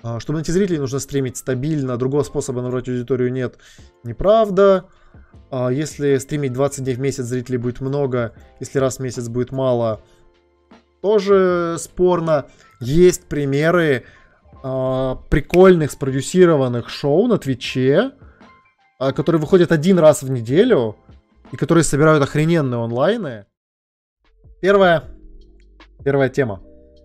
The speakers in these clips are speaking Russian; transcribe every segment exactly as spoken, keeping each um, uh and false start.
Чтобы найти зрителей, нужно стримить стабильно. Другого способа набрать аудиторию нет. Неправда. Если стримить двадцать дней в месяц, зрителей будет много. Если раз в месяц будет мало, тоже спорно. Есть примеры э, прикольных спродюсированных шоу на Твиче, э, которые выходят один раз в неделю и которые собирают охрененные онлайны. Первая, первая тема.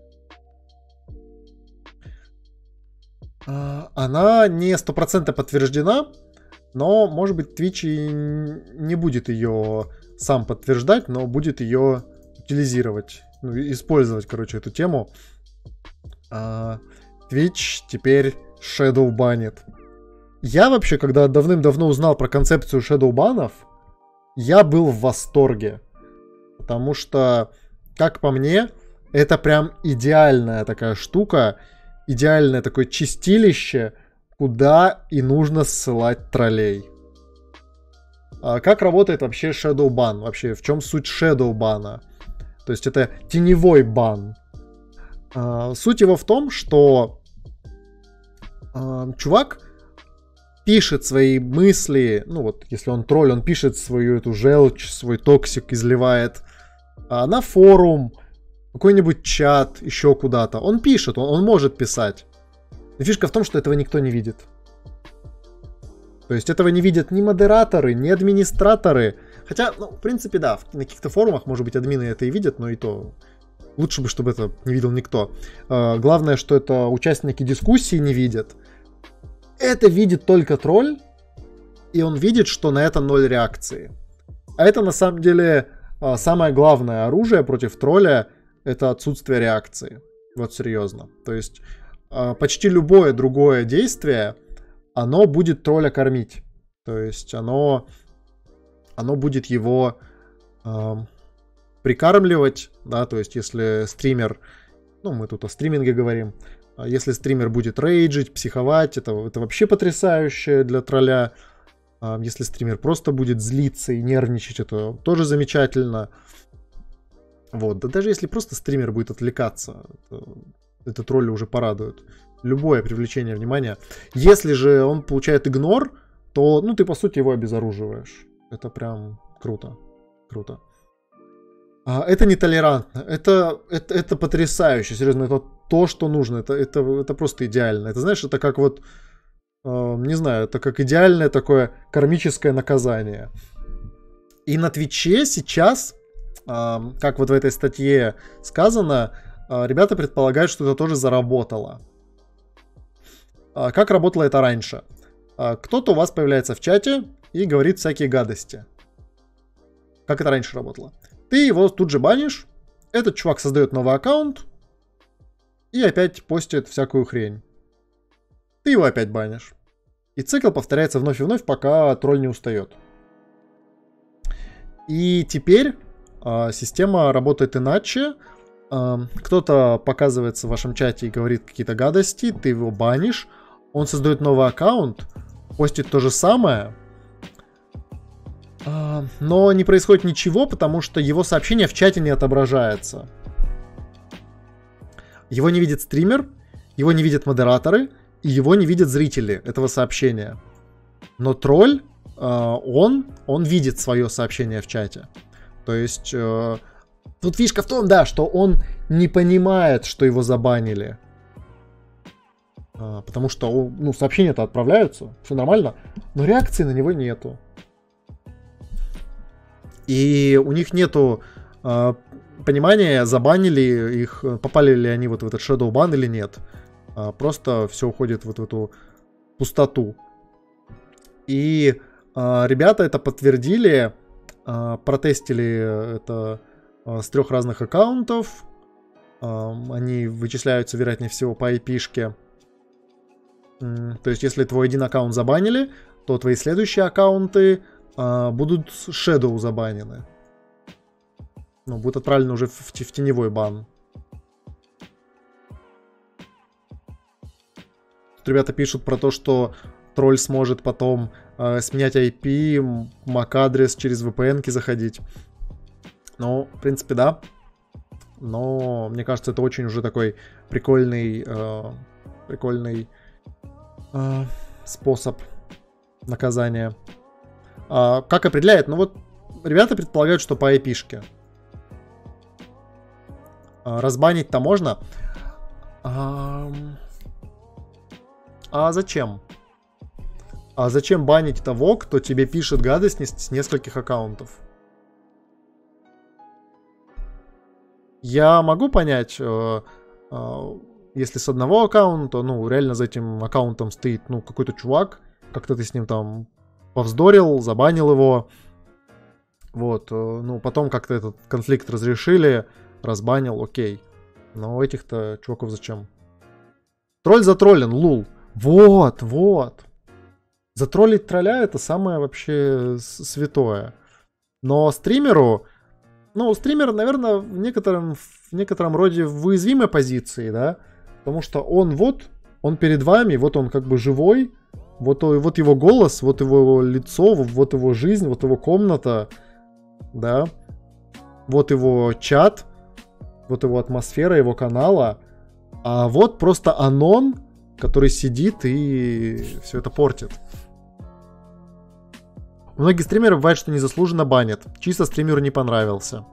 Э, она не сто процентов подтверждена, но, может быть, Twitch и не будет ее сам подтверждать, но будет ее утилизировать, ну, использовать, короче, эту тему. А, Twitch теперь shadow банит. Я вообще, когда давным-давно узнал про концепцию shadow банов, я был в восторге. Потому что, как по мне, это прям идеальная такая штука, идеальное такое чистилище, куда и нужно ссылать троллей. А как работает вообще shadow ban? Вообще, в чем суть shadow бана? То есть это теневой бан. А, суть его в том, что а, чувак пишет свои мысли, ну вот, если он тролль, он пишет свою эту желчь, свой токсик изливает а, на форум, какой-нибудь чат, еще куда-то. Он пишет, он, он может писать. Но фишка в том, что этого никто не видит. То есть этого не видят ни модераторы, ни администраторы. Хотя, ну, в принципе, да, на каких-то форумах, может быть, админы это и видят, но и то лучше бы, чтобы это не видел никто. Uh, главное, что это участники дискуссии не видят. Это видит только тролль, и он видит, что на это ноль реакции. А это, на самом деле, uh, самое главное оружие против тролля — это отсутствие реакции. Вот серьезно. То есть uh, почти любое другое действие, оно будет тролля кормить. То есть оно... оно будет его э, прикармливать, да, то есть если стример, ну, мы тут о стриминге говорим, если стример будет рейджить, психовать, это, это вообще потрясающе для тролля. Э, если стример просто будет злиться и нервничать, это тоже замечательно. Вот, да даже если просто стример будет отвлекаться, это, это тролля уже порадует. Любое привлечение внимания. Если же он получает игнор, то, ну, ты, по сути, его обезоруживаешь. Это прям круто. Круто. А, это нетолерантно. Это, это, это потрясающе. Серьезно, это то, что нужно. Это, это, это просто идеально. Это, знаешь, это как вот... Э, не знаю, это как идеальное такое кармическое наказание. И на Твиче сейчас, э, как вот в этой статье сказано, э, ребята предполагают, что это тоже заработало. Э, как работало это раньше? Э, кто-то у вас появляется в чате и говорит всякие гадости. Как это раньше работало? Ты его тут же банишь, этот чувак создает новый аккаунт и опять постит всякую хрень. Ты его опять банишь. И цикл повторяется вновь и вновь, пока тролль не устает. И теперь э, система работает иначе. Э, кто-то показывается в вашем чате и говорит какие-то гадости, ты его банишь, он создает новый аккаунт, постит то же самое, но не происходит ничего, потому что его сообщение в чате не отображается. Его не видит стример, его не видят модераторы, и его не видят зрители этого сообщения. Но тролль, он, он видит свое сообщение в чате. То есть, тут фишка в том, да, что он не понимает, что его забанили. Потому что, ну, сообщения-то отправляются, все нормально, но реакции на него нету. И у них нету э, понимания, забанили их, попали ли они вот в этот shadow ban или нет. А просто все уходит вот в эту пустоту. И э, ребята это подтвердили, э, протестили это э, с трех разных аккаунтов. Э, они вычисляются, вероятнее всего, по ай пи-шке. Э, то есть, если твой один аккаунт забанили, то твои следующие аккаунты Uh, будут shadow забанены. Ну, будут отправлены уже в, в, в теневой бан. Тут ребята пишут про то, что тролль сможет потом uh, сменять ай пи, MAC-адрес через ви пи эн-ки заходить. Ну, в принципе, да. Но мне кажется, это очень уже такой прикольный uh, Прикольный э, способ наказания. А, как определяет? Ну вот, ребята предполагают, что по ай пи-шке. А, разбанить-то можно. А, а зачем? А зачем банить того, кто тебе пишет гадость с нескольких аккаунтов? Я могу понять, э, э, если с одного аккаунта, ну, реально за этим аккаунтом стоит, ну, какой-то чувак, как-то ты с ним там повздорил, забанил его, вот, э, ну, потом как-то этот конфликт разрешили, разбанил, окей. Но у этих-то чуваков зачем? Тролль затроллен, лул. Вот, вот. Затроллить тролля — это самое вообще святое. Но стримеру... Ну, стример, наверное, в некотором, в некотором роде в уязвимой позиции, да? Потому что он вот, он перед вами, вот он как бы живой, вот, вот его голос, вот его лицо, вот его жизнь, вот его комната, да? Вот его чат, вот его атмосфера, его канала. А вот просто анон, который сидит и все это портит. У многих стримеров бывает, что незаслуженно банят. Чисто стримеру не понравился.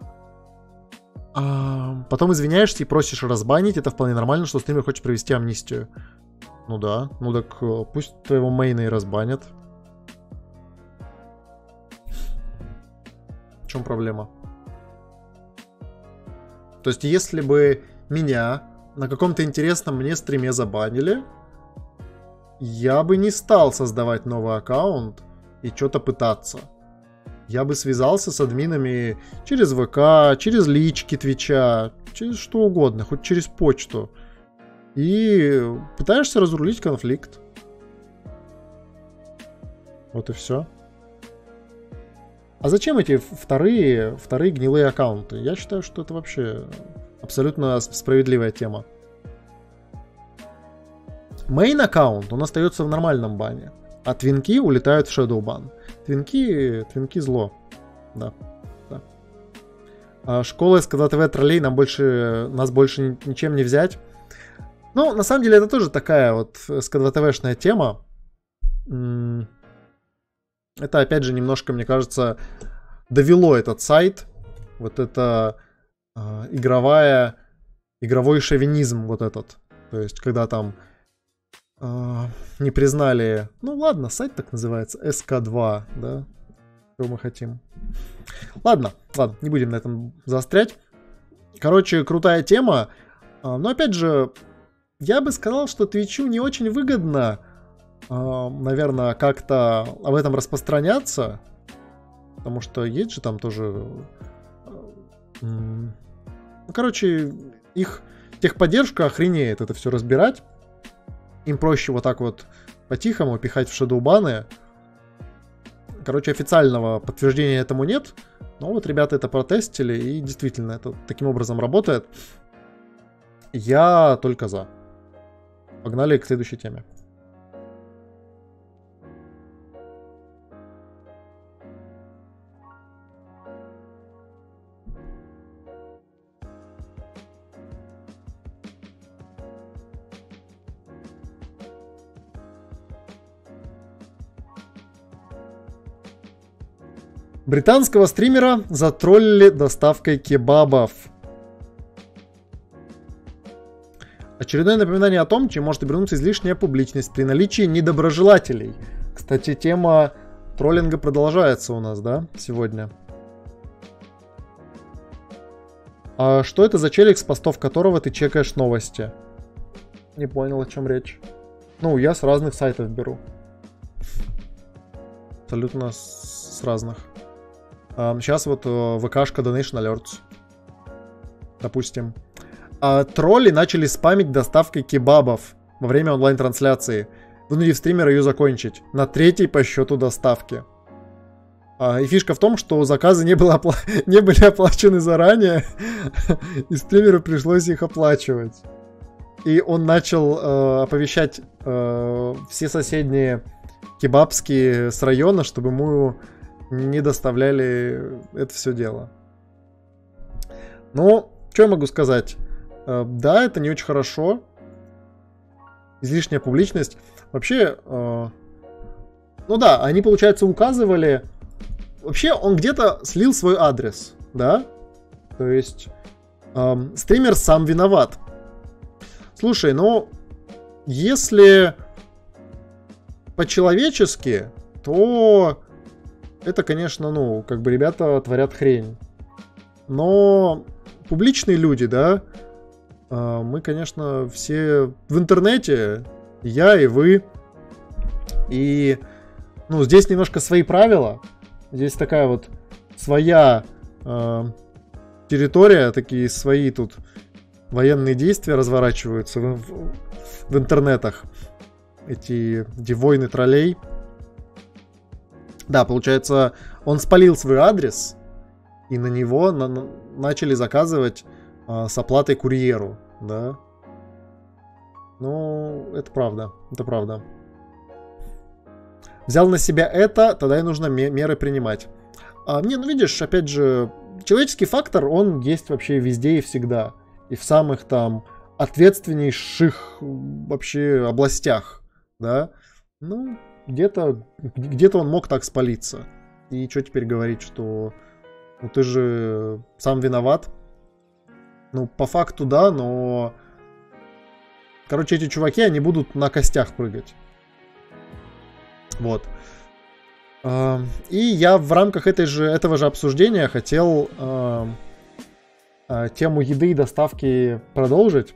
А потом извиняешься и просишь разбанить. Это вполне нормально, что стример хочет провести амнистию. Ну да. Ну так пусть твоего мейна и разбанят. В чем проблема? То есть, если бы меня на каком-то интересном мне стриме забанили, я бы не стал создавать новый аккаунт и что-то пытаться. Я бы связался с админами через ВК, через лички Твича, через что угодно, хоть через почту. И пытаешься разрулить конфликт. Вот и все. А зачем эти вторые, вторые гнилые аккаунты? Я считаю, что это вообще абсолютно справедливая тема. Мейн аккаунт, он остается в нормальном бане. А твинки улетают в Shadow Ban. Твинки, твинки зло. Да. да. А школа эс ка два тэ вэ троллей нам больше, нас больше ничем не взять. Ну, на самом деле, это тоже такая вот эс ка два тэ вэ-шная тема. Это, опять же, немножко, мне кажется, довело этот сайт. Вот это э, игровая, игровой шовинизм вот этот. То есть, когда там не признали... Ну ладно, сайт так называется, эс ка два, да? Что мы хотим. Ладно, ладно, не будем на этом заострять. Короче, крутая тема. Но опять же, я бы сказал, что Твичу не очень выгодно, наверное, как-то об этом распространяться. Потому что есть же там тоже... Ну, короче, их техподдержка охренеет это все разбирать. Им проще вот так вот по-тихому пихать в шадоубаны. Короче, официального подтверждения этому нет. Но вот ребята это протестили, и действительно это таким образом работает. Я только за. Погнали к следующей теме. Британского стримера затроллили доставкой кебабов. Очередное напоминание о том, чем может обернуться излишняя публичность при наличии недоброжелателей. Кстати, тема троллинга продолжается у нас, да, сегодня. А что это за челик, с постов которого ты чекаешь новости? Не понял, о чем речь. Ну, я с разных сайтов беру. Абсолютно с разных. Сейчас вот ВКшка Donation Alerts. Допустим. А, тролли начали спамить доставкой кебабов во время онлайн-трансляции, вынудив стримера ее закончить на третьей по счету доставки. А, и фишка в том, что заказы не, было опла- не были оплачены заранее, и стримеру пришлось их оплачивать. И он начал э, оповещать э, все соседние кебабские с района, чтобы ему не доставляли это все дело. Ну, что я могу сказать? Да, это не очень хорошо. излишняя публичность. Вообще, э, ну да, они, получается, указывали... Вообще, он где-то слил свой адрес, да? То есть, э, стример сам виноват. Слушай, ну, если по-человечески, то это, конечно, ну, как бы ребята творят хрень. Но публичные люди, да, э, мы, конечно, все в интернете, я и вы. И, ну, здесь немножко свои правила. Здесь такая вот своя э, территория, такие свои тут военные действия разворачиваются в, в, в интернетах. Эти, эти войны троллей. Да, получается, он спалил свой адрес, и на него на, на, начали заказывать э, с оплатой курьеру, да. Ну, это правда, это правда. Взял на себя это, тогда и нужно меры принимать. А, не, ну видишь, опять же, человеческий фактор, он есть вообще везде и всегда. И в самых там ответственнейших вообще областях, да. Ну, где-то где-то он мог так спалиться. И что теперь говорить, что ну ты же сам виноват? Ну, по факту, да, но... Короче, эти чуваки, они будут на костях прыгать. Вот. И я в рамках этой же, этого же обсуждения хотел э, э, тему еды и доставки продолжить.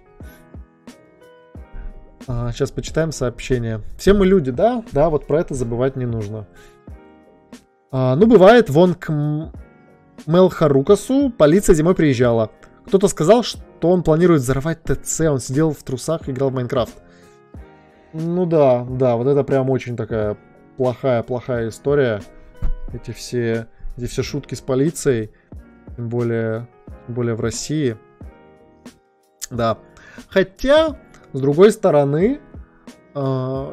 Э, сейчас почитаем сообщение. Все мы люди, да? Да, вот про это забывать не нужно. Э, ну, бывает, вон к Мелхарукасу полиция зимой приезжала. Кто-то сказал, что он планирует взорвать ТЦ. Он сидел в трусах и играл в Майнкрафт. Ну да, да, вот это прям очень такая... Плохая-плохая история. Эти все, эти все шутки с полицией. Тем более, тем более в России. Да. Хотя, с другой стороны... Э,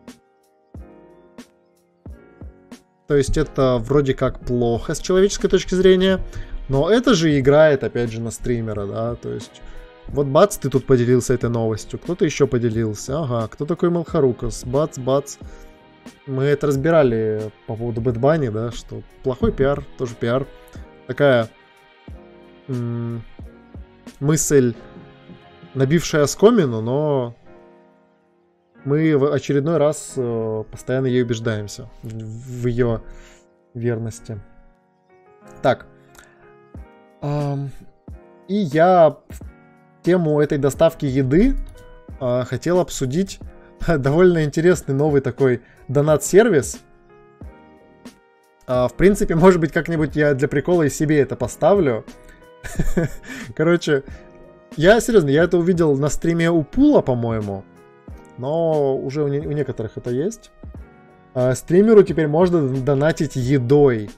то есть это вроде как плохо с человеческой точки зрения. Но это же играет, опять же, на стримера, да. То есть... Вот бац, ты тут поделился этой новостью. Кто-то еще поделился. Ага, кто такой Мелхарукас? Бац, бац. Мы это разбирали по поводу Bad Bunny, да, что плохой пиар, тоже пиар. Такая м- мысль, набившая оскомину, но мы в очередной раз э, постоянно ей убеждаемся в, в ее верности. Так. Эм, и я тему этой доставки еды э, хотел обсудить довольно интересный новый такой донат-сервис. А, в принципе, может быть, как-нибудь я для прикола и себе это поставлю. Короче, я серьезно, я это увидел на стриме у Пула, по-моему. Но уже у, не- у некоторых это есть. А, стримеру теперь можно донатить едой.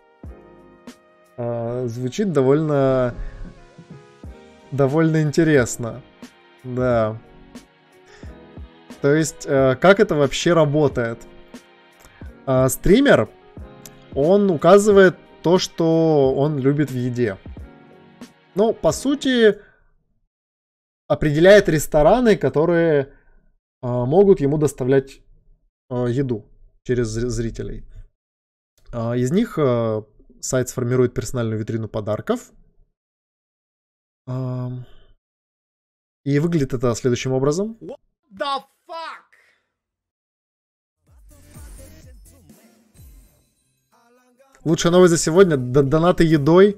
А, звучит довольно... довольно интересно. Да. То есть, э, как это вообще работает? Э, стример, он указывает то, что он любит в еде. Ну, по сути, определяет рестораны, которые э, могут ему доставлять э, еду через зрителей. Э, из них э, сайт сформирует персональную витрину подарков. Э, и выглядит это следующим образом. What the fuck? Лучшая новость за сегодня. Д- донаты едой.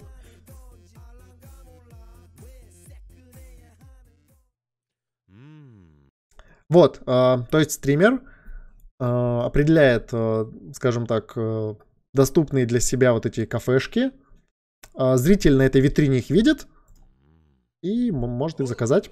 Вот, э, то есть стример э, определяет, э, скажем так, э, доступные для себя вот эти кафешки. Э, зритель на этой витрине их видит и м- может их заказать.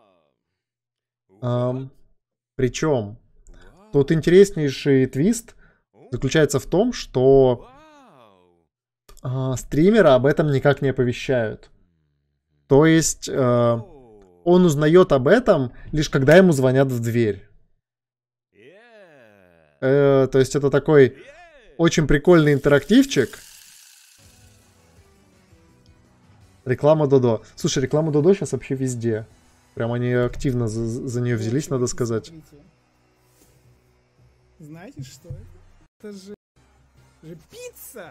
Эм, причем тут интереснейший твист заключается в том, что э, стримера об этом никак не оповещают. То есть э, он узнает об этом лишь когда ему звонят в дверь. Э, то есть это такой очень прикольный интерактивчик. Реклама Додо. Слушай, реклама Додо сейчас вообще везде. Прям они активно за, за нее взялись, надо сказать. Знаете, что это? Это же, же пицца!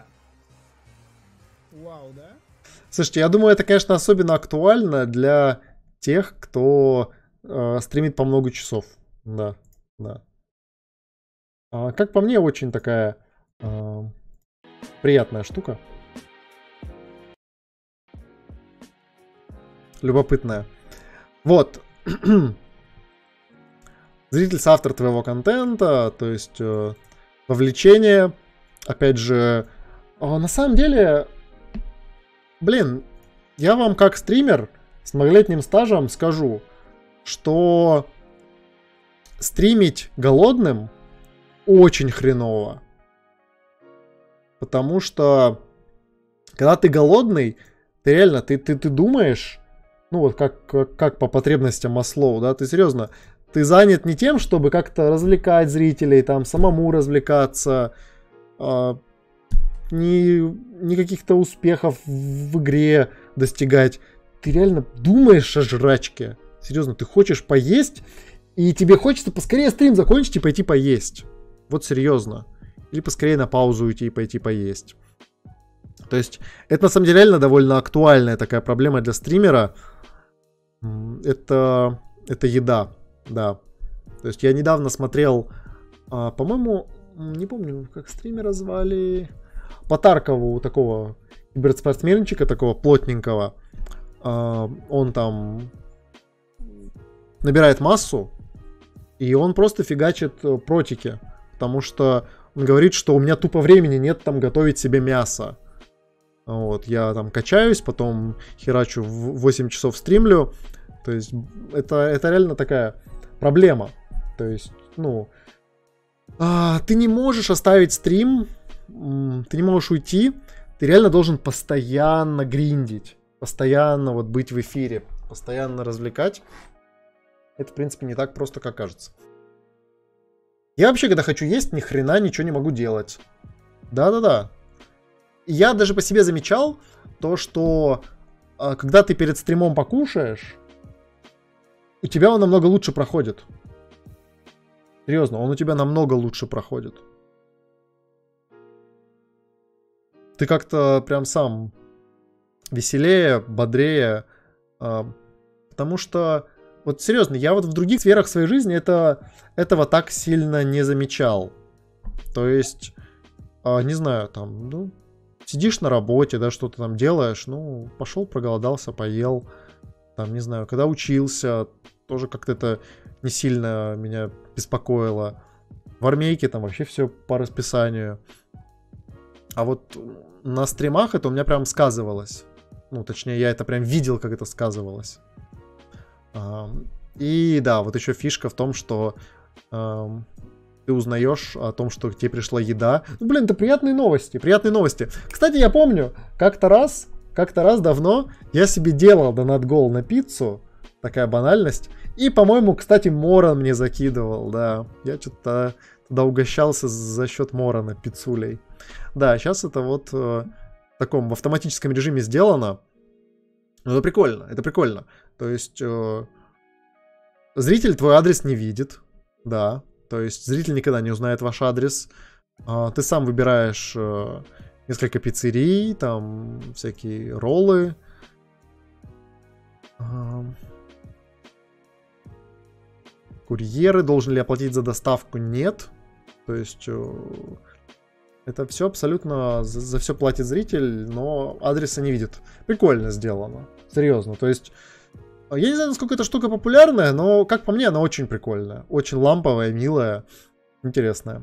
Вау, да? Слушайте, я думаю, это, конечно, особенно актуально для тех, кто э, стримит по много часов. Да, да. А, как по мне, очень такая э, приятная штука. Любопытная. Вот. Зритель, соавтор твоего контента, то есть э, вовлечение. Опять же, э, на самом деле, блин, я вам как стример с многолетним стажем скажу, что стримить голодным очень хреново. Потому что когда ты голодный, ты реально, ты, ты, ты думаешь, ну вот как, как, как по потребностям Маслоу, да, ты серьезно, ты занят не тем, чтобы как-то развлекать зрителей, там, самому развлекаться, а, ни, ни каких-то успехов в игре достигать. Ты реально думаешь о жрачке. Серьезно, ты хочешь поесть, и тебе хочется поскорее стрим закончить и пойти поесть. Вот серьезно. Или поскорее на паузу уйти и пойти поесть. То есть, это на самом деле реально довольно актуальная такая проблема для стримера. Это, это еда, да. То есть, я недавно смотрел, а, по-моему, не помню, как стримера звали. Потаркову, такого киберспортсменчика, такого плотненького. А, он там набирает массу, и он просто фигачит протики. Потому что он говорит, что у меня тупо времени нет там готовить себе мясо. Вот, я там качаюсь, потом херачу в восемь часов стримлю. То есть это, это реально такая проблема. То есть, ну, а, ты не можешь оставить стрим, ты не можешь уйти. Ты реально должен постоянно гриндить. Постоянно вот быть в эфире. Постоянно развлекать. Это, в принципе, не так просто, как кажется. Я вообще, когда хочу есть, ни хрена ничего не могу делать. Да-да-да. Я даже по себе замечал то, что а, когда ты перед стримом покушаешь, у тебя он намного лучше проходит. Серьезно, он у тебя намного лучше проходит. Ты как-то прям сам веселее, бодрее. А, потому что, вот серьезно, я вот в других сферах своей жизни это, этого так сильно не замечал. То есть, а, не знаю, там, ну... Сидишь на работе, да, что-то там делаешь, ну, пошел, проголодался, поел, там, не знаю, когда учился, тоже как-то это не сильно меня беспокоило. В армейке там вообще все по расписанию. А вот на стримах это у меня прям сказывалось. Ну, точнее, я это прям видел, как это сказывалось. И да, вот еще фишка в том, что... ты узнаешь о том, что к тебе пришла еда. Ну, блин, это приятные новости, приятные новости. Кстати, я помню, как-то раз, как-то раз давно я себе делал донат-гол на пиццу. Такая банальность. И, по-моему, кстати, Моран мне закидывал, да. Я что-то тогда угощался за счет Морана пиццулей. Да, сейчас это вот э, в таком в автоматическом режиме сделано. Ну, это прикольно, это прикольно. То есть, э, зритель твой адрес не видит, да. То есть зритель никогда не узнает ваш адрес. Ты сам выбираешь несколько пиццерий, там всякие роллы. Курьеры. Должен ли оплатить за доставку? Нет. То есть это все абсолютно... За, за все платит зритель, но адреса не видит. Прикольно сделано. Серьезно. То есть... Я не знаю, насколько эта штука популярная, но, как по мне, она очень прикольная. Очень ламповая, милая, интересная.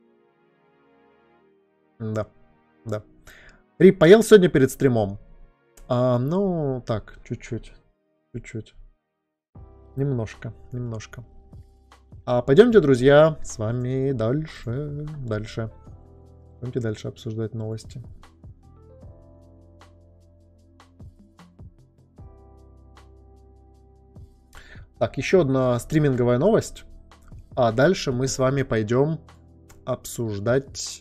Да, да. Рип, поел сегодня перед стримом? А, ну, так, чуть-чуть. Чуть-чуть. Немножко, немножко. А пойдемте, друзья, с вами дальше. Дальше. Пойдемте дальше обсуждать новости. Так, еще одна стриминговая новость. А дальше мы с вами пойдем обсуждать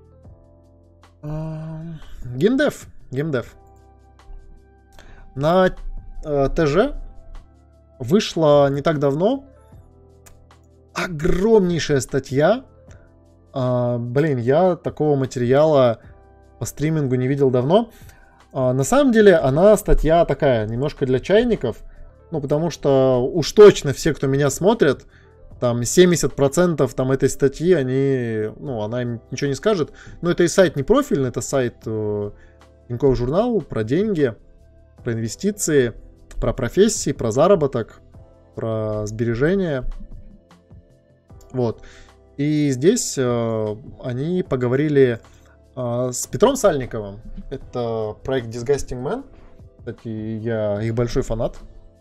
э, геймдев. Геймдев. На э, ТЖ вышла не так давно огромнейшая статья. А, блин, я такого материала по стримингу не видел давно. А, на самом деле, она статья такая, немножко для чайников. Ну, потому что уж точно все, кто меня смотрят, там семьдесят процентов там этой статьи, они, ну, она им ничего не скажет. Но это и сайт не профильный, это сайт э, Тинькофф Журнал про деньги, про инвестиции, про профессии, про заработок, про сбережения. Вот. И здесь э, они поговорили э, с Петром Сальниковым. Это проект Disgusting Man. Кстати, я их большой фанат.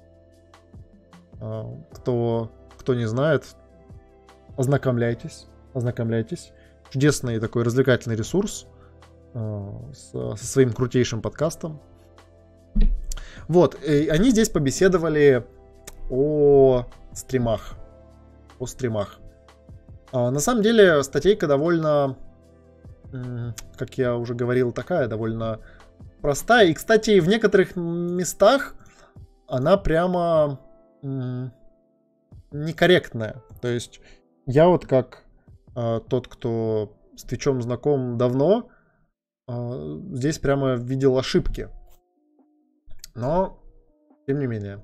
Э, кто, кто не знает, ознакомляйтесь. Ознакомляйтесь. Чудесный такой развлекательный ресурс э, со, со своим крутейшим подкастом. Вот. И они здесь побеседовали о стримах. О стримах. На самом деле статейка довольно, как я уже говорил, такая довольно простая. И, кстати, в некоторых местах она прямо некорректная. То есть я вот как тот, кто с Твичом знаком давно, здесь прямо видел ошибки. Но, тем не менее.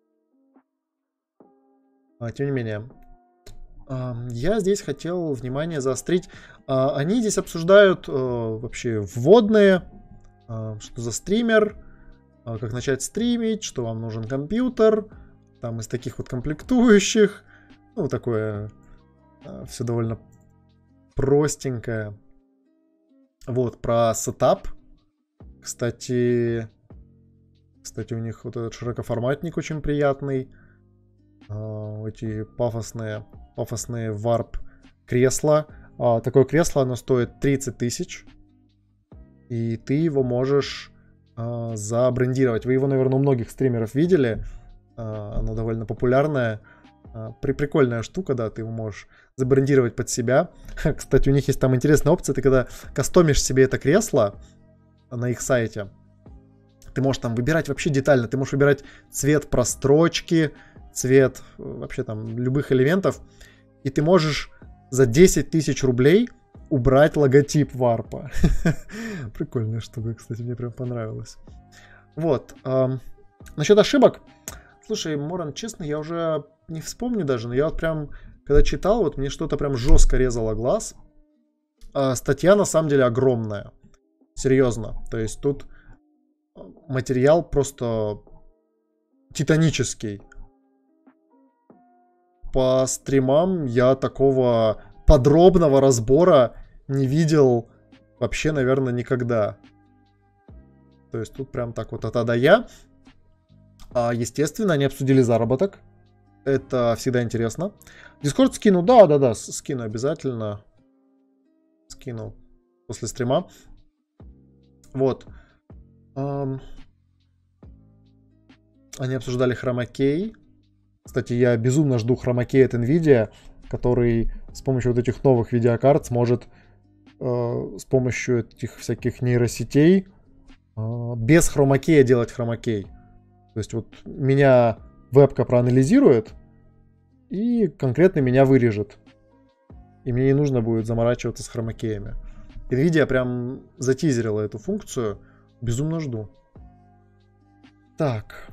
Тем не менее. Я здесь хотел внимание заострить. Они здесь обсуждают вообще вводные, что за стример, как начать стримить, что вам нужен компьютер, там из таких вот комплектующих. Ну, такое все довольно простенькое. Вот, про сетап. Кстати, кстати, у них вот этот широкоформатник очень приятный. Эти пафосные... пафосные варп кресла. А, такое кресло, оно стоит тридцать тысяч. И ты его можешь а, забрендировать. Вы его, наверное, у многих стримеров видели. А, оно довольно популярное. А, при, прикольная штука, да, ты его можешь забрендировать под себя. Кстати, у них есть там интересная опция. Ты когда кастомишь себе это кресло на их сайте, ты можешь там выбирать вообще детально. Ты можешь выбирать цвет прострочки, цвет вообще там любых элементов. И ты можешь за десять тысяч рублей убрать логотип варпа. Прикольная штука, кстати, мне прям понравилось. Вот. Эм, насчет ошибок. Слушай, Моран, честно, я уже не вспомню даже, но я вот прям, когда читал, вот мне что-то прям жестко резало глаз. Э, статья на самом деле огромная. Серьезно. То есть тут материал просто титанический. По стримам я такого подробного разбора не видел вообще, наверное, никогда. То есть тут прям так вот от А до Я. А, естественно, они обсудили заработок. Это всегда интересно. Дискорд скину, да-да-да, скину обязательно. Скину после стрима. Вот. Эм... Они обсуждали хромакей. Кстати, я безумно жду хромакей от NVIDIA, который с помощью вот этих новых видеокарт сможет э, с помощью этих всяких нейросетей э, без хромакея делать хромакей. То есть вот меня вебка проанализирует и конкретно меня вырежет. И мне не нужно будет заморачиваться с хромакеями. NVIDIA прям затизерила эту функцию. Безумно жду. Так...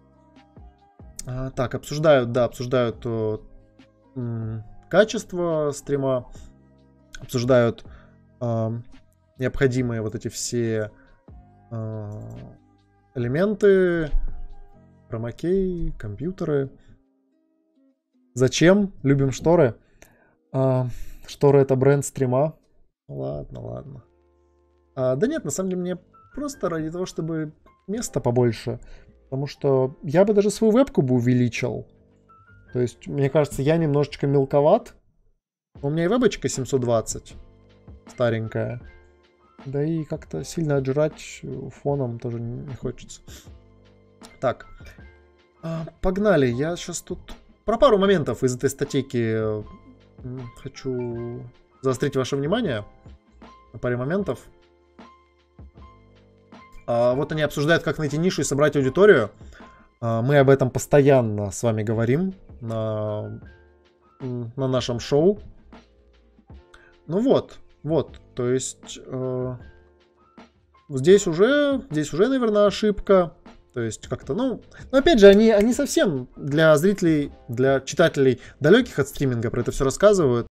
Так, обсуждают, да, обсуждают э, м, качество стрима, обсуждают э, необходимые вот эти все э, элементы, хромакей, компьютеры. Зачем? Любим шторы. Э, шторы — это бренд стрима. Ладно, ладно. А, да нет, на самом деле мне просто ради того, чтобы места побольше. Потому что я бы даже свою вебку бы увеличил. То есть, мне кажется, я немножечко мелковат. У меня и вебочка семьсот двадцать. Старенькая. Да и как-то сильно отжирать фоном тоже не хочется. Так. Погнали. Я сейчас тут про пару моментов из этой статейки хочу заострить ваше внимание. На паре моментов. А вот они обсуждают, как найти нишу и собрать аудиторию. Мы об этом постоянно с вами говорим на, на нашем шоу. Ну вот, вот, то есть э, здесь уже, здесь уже, наверное, ошибка. То есть как-то, ну, но опять же, они, они совсем для зрителей, для читателей далеких от стриминга про это все рассказывают.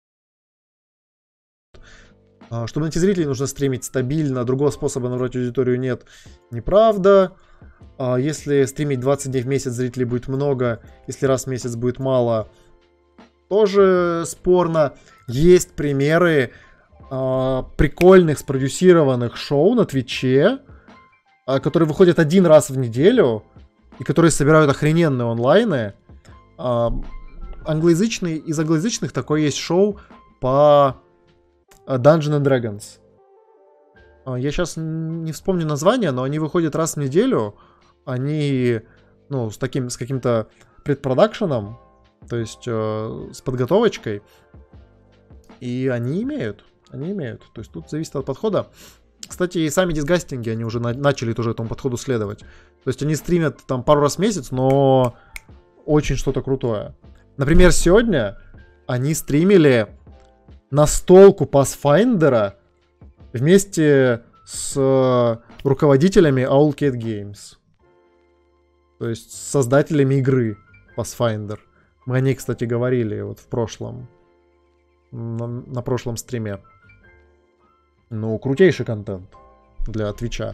Чтобы найти зрителей, нужно стримить стабильно, другого способа набрать аудиторию нет. Неправда. Если стримить двадцать дней в месяц, зрителей будет много. Если раз в месяц будет мало, тоже спорно. Есть примеры э, прикольных спродюсированных шоу на Твиче, э, которые выходят один раз в неделю и которые собирают охрененные онлайны. Э, англоязычный, из англоязычных такое есть шоу по Dungeons and Dragons. Я сейчас не вспомню название, но они выходят раз в неделю. Они, ну, с таким, с каким-то предпродакшеном, то есть э, с подготовочкой. И они имеют, они имеют. То есть тут зависит от подхода. Кстати, и сами дисгастинги, они уже на, начали тоже этому подходу следовать. То есть они стримят там пару раз в месяц, но очень что-то крутое. Например, сегодня они стримили настолку Pathfinder вместе с руководителями Owlcat Games. То есть с создателями игры Pathfinder. Мы о ней, кстати, говорили вот в прошлом. На, на прошлом стриме. Ну, крутейший контент для Твича.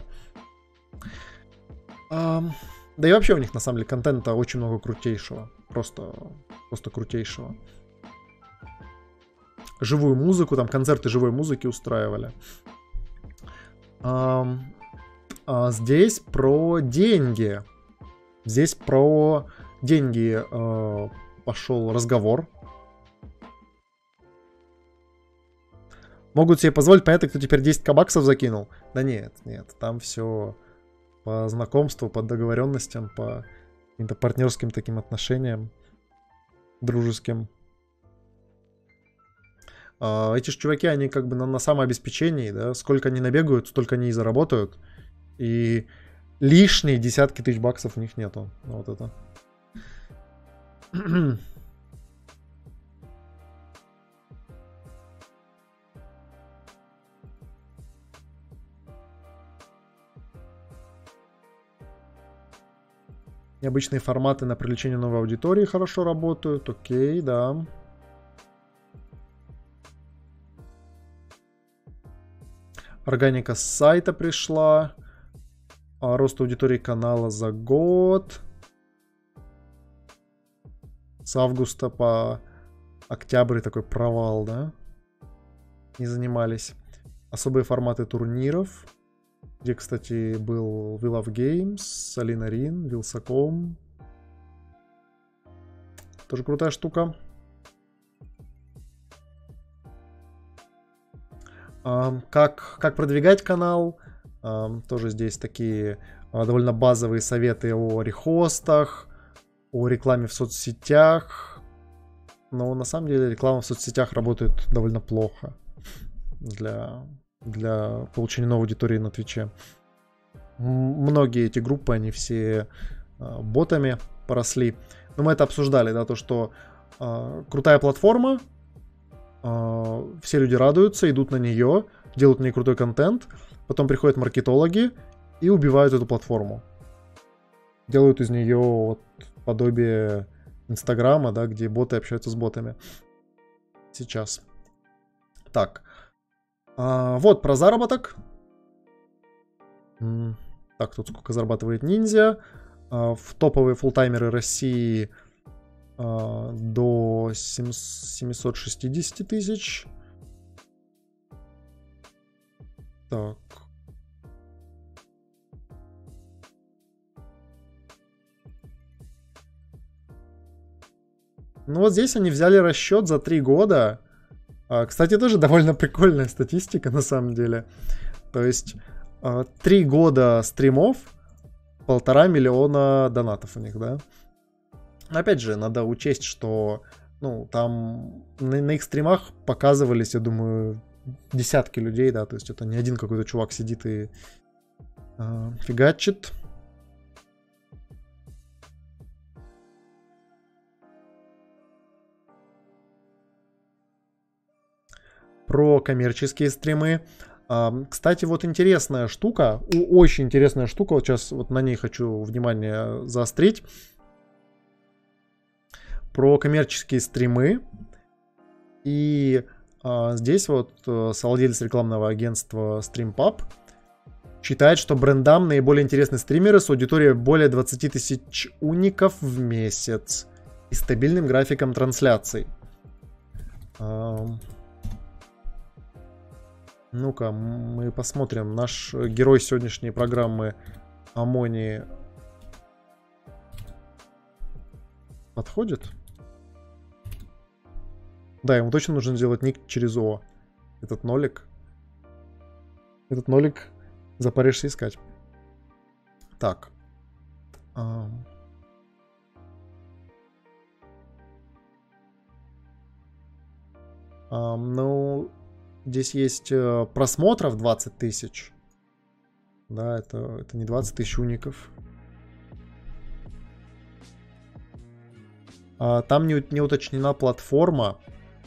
А, да и вообще у них, на самом деле, контента очень много крутейшего. Просто, просто крутейшего. Живую музыку, там концерты живой музыки устраивали. А, а здесь про деньги. Здесь про деньги а, пошел разговор. Могут себе позволить, понятно, кто теперь десять баксов закинул? Да нет, нет, там все по знакомству, по договоренностям, по каким-то партнерским таким отношениям, дружеским. Эти же чуваки, они как бы на, на самообеспечении, да, сколько они набегают, столько они и заработают. И лишние десятки тысяч баксов у них нету. Вот это. Необычные форматы на привлечение новой аудитории хорошо работают. Окей, да. Органика с сайта пришла. Рост аудитории канала за год. С августа по октябрь такой провал, да? Не занимались. Особые форматы турниров. Где, кстати, был We Love Games, Алина Рин, Вилсаком. Тоже крутая штука. Как, как продвигать канал? Тоже здесь такие довольно базовые советы о рехостах, о рекламе в соцсетях. Но на самом деле реклама в соцсетях работает довольно плохо для, для получения новой аудитории на Твиче. Многие эти группы, они все ботами поросли. Но мы это обсуждали, да, то, что крутая платформа, все люди радуются, идут на нее, делают на ней крутой контент, потом приходят маркетологи и убивают эту платформу. Делают из нее вот подобие Инстаграма, да, где боты общаются с ботами. Сейчас. Так. А, вот про заработок. Так, тут сколько зарабатывает ниндзя. А, в топовые фултаймеры России а, до семьсот шестьдесят тысяч. Так. Ну вот здесь они взяли расчет за три года. А, кстати, тоже довольно прикольная статистика на самом деле. То есть три года стримов, полтора миллиона донатов у них, да. Опять же, надо учесть, что ну там на, на их стримах показывались, я думаю, десятки людей, да, то есть это не один какой-то чувак сидит и э, фигачит. про коммерческие стримы. Кстати, вот интересная штука, очень интересная штука, вот сейчас вот на ней хочу внимание заострить. Про коммерческие стримы. И а, здесь вот совладелец рекламного агентства StreamPub считает, что брендам наиболее интересны стримеры с аудиторией более двадцати тысяч уников в месяц и стабильным графиком трансляций. А, ну-ка, мы посмотрим. Наш герой сегодняшней программы Амони подходит? Да, ему точно нужно сделать ник через О. Этот нолик. Этот нолик запаришься искать. Так. А... А, ну, здесь есть просмотров двадцать тысяч. Да, это, это не двадцать тысяч уников. А, там не, не уточнена платформа.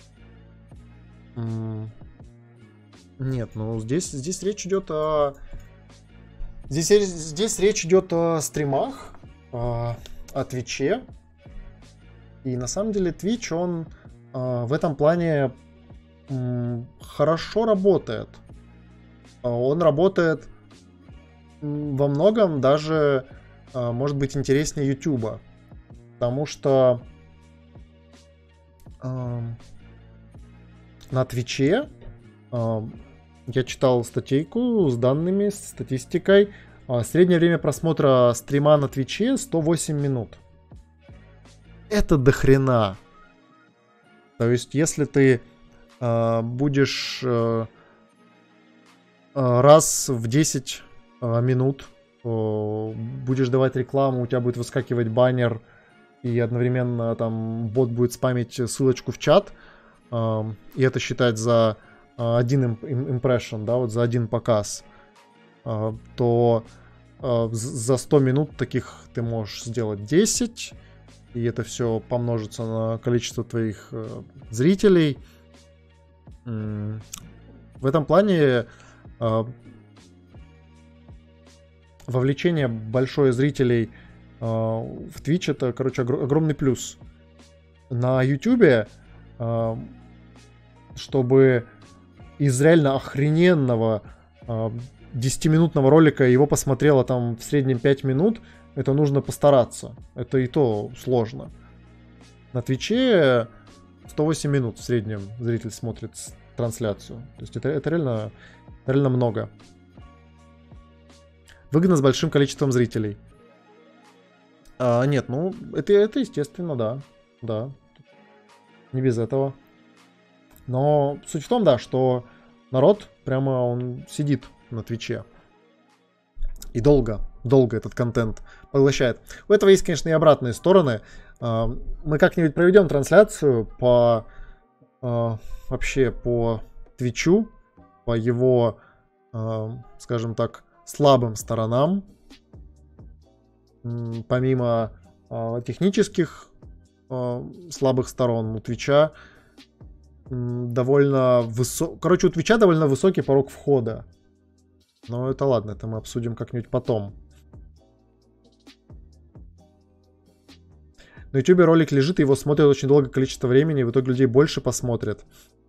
Нет, ну здесь, здесь речь идет о... Здесь, здесь речь идет о стримах, о, о Твиче. И на самом деле Twitch, он а, в этом плане м, хорошо работает. Он работает во многом даже, а, может быть, интереснее YouTube. Потому что... А, на Твиче э, я читал статейку с данными, с статистикой. Э, среднее время просмотра стрима на Твиче сто восемь минут. Это дохрена. То есть, если ты э, будешь э, раз в десять э, минут э, будешь давать рекламу, у тебя будет выскакивать баннер, и одновременно там бот будет спамить ссылочку в чат, и это считать за один импрессион, да, вот за один показ, то за сто минут таких ты можешь сделать десять, и это все помножится на количество твоих зрителей. В этом плане вовлечение большое зрителей в Twitch — это, короче, огромный плюс. На YouTube, чтобы из реально охрененного десятиминутного ролика его посмотрело там в среднем пять минут, это нужно постараться. Это и то сложно. На Твиче сто восемь минут в среднем зритель смотрит трансляцию. То есть это, это реально, реально много. Выгодно с большим количеством зрителей. А, нет, ну, это, это естественно, да. Да. Не без этого. Но суть в том, да, что народ прямо он сидит на Твиче. И долго, долго этот контент поглощает. У этого есть, конечно, и обратные стороны. Мы как-нибудь проведем трансляцию по вообще по Твичу, по его, скажем так, слабым сторонам. Помимо технических слабых сторон у Твича довольно высокий... Короче, у Твича довольно высокий порог входа. Но это ладно, это мы обсудим как-нибудь потом. На YouTube ролик лежит, и его смотрят очень долгое количество времени, и в итоге людей больше посмотрят.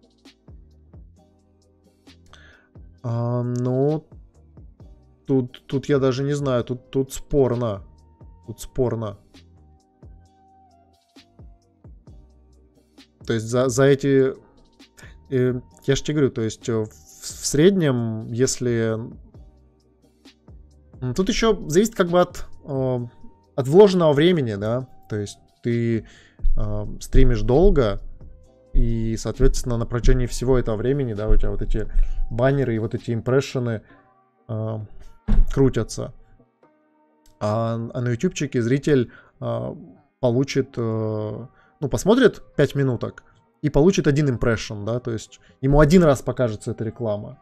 А, ну, тут, тут я даже не знаю, тут, тут спорно. Тут спорно. То есть за, за эти... Э, я же тебе говорю, то есть в, в среднем, если... Тут еще зависит как бы от, э, от вложенного времени, да. То есть ты э, стримишь долго, и, соответственно, на протяжении всего этого времени, да, у тебя вот эти баннеры и вот эти импрессионы э, крутятся. А, а на ютубчике зритель э, получит... Э, ну, посмотрит пять минуток и получит один импрессион, да, то есть ему один раз покажется эта реклама.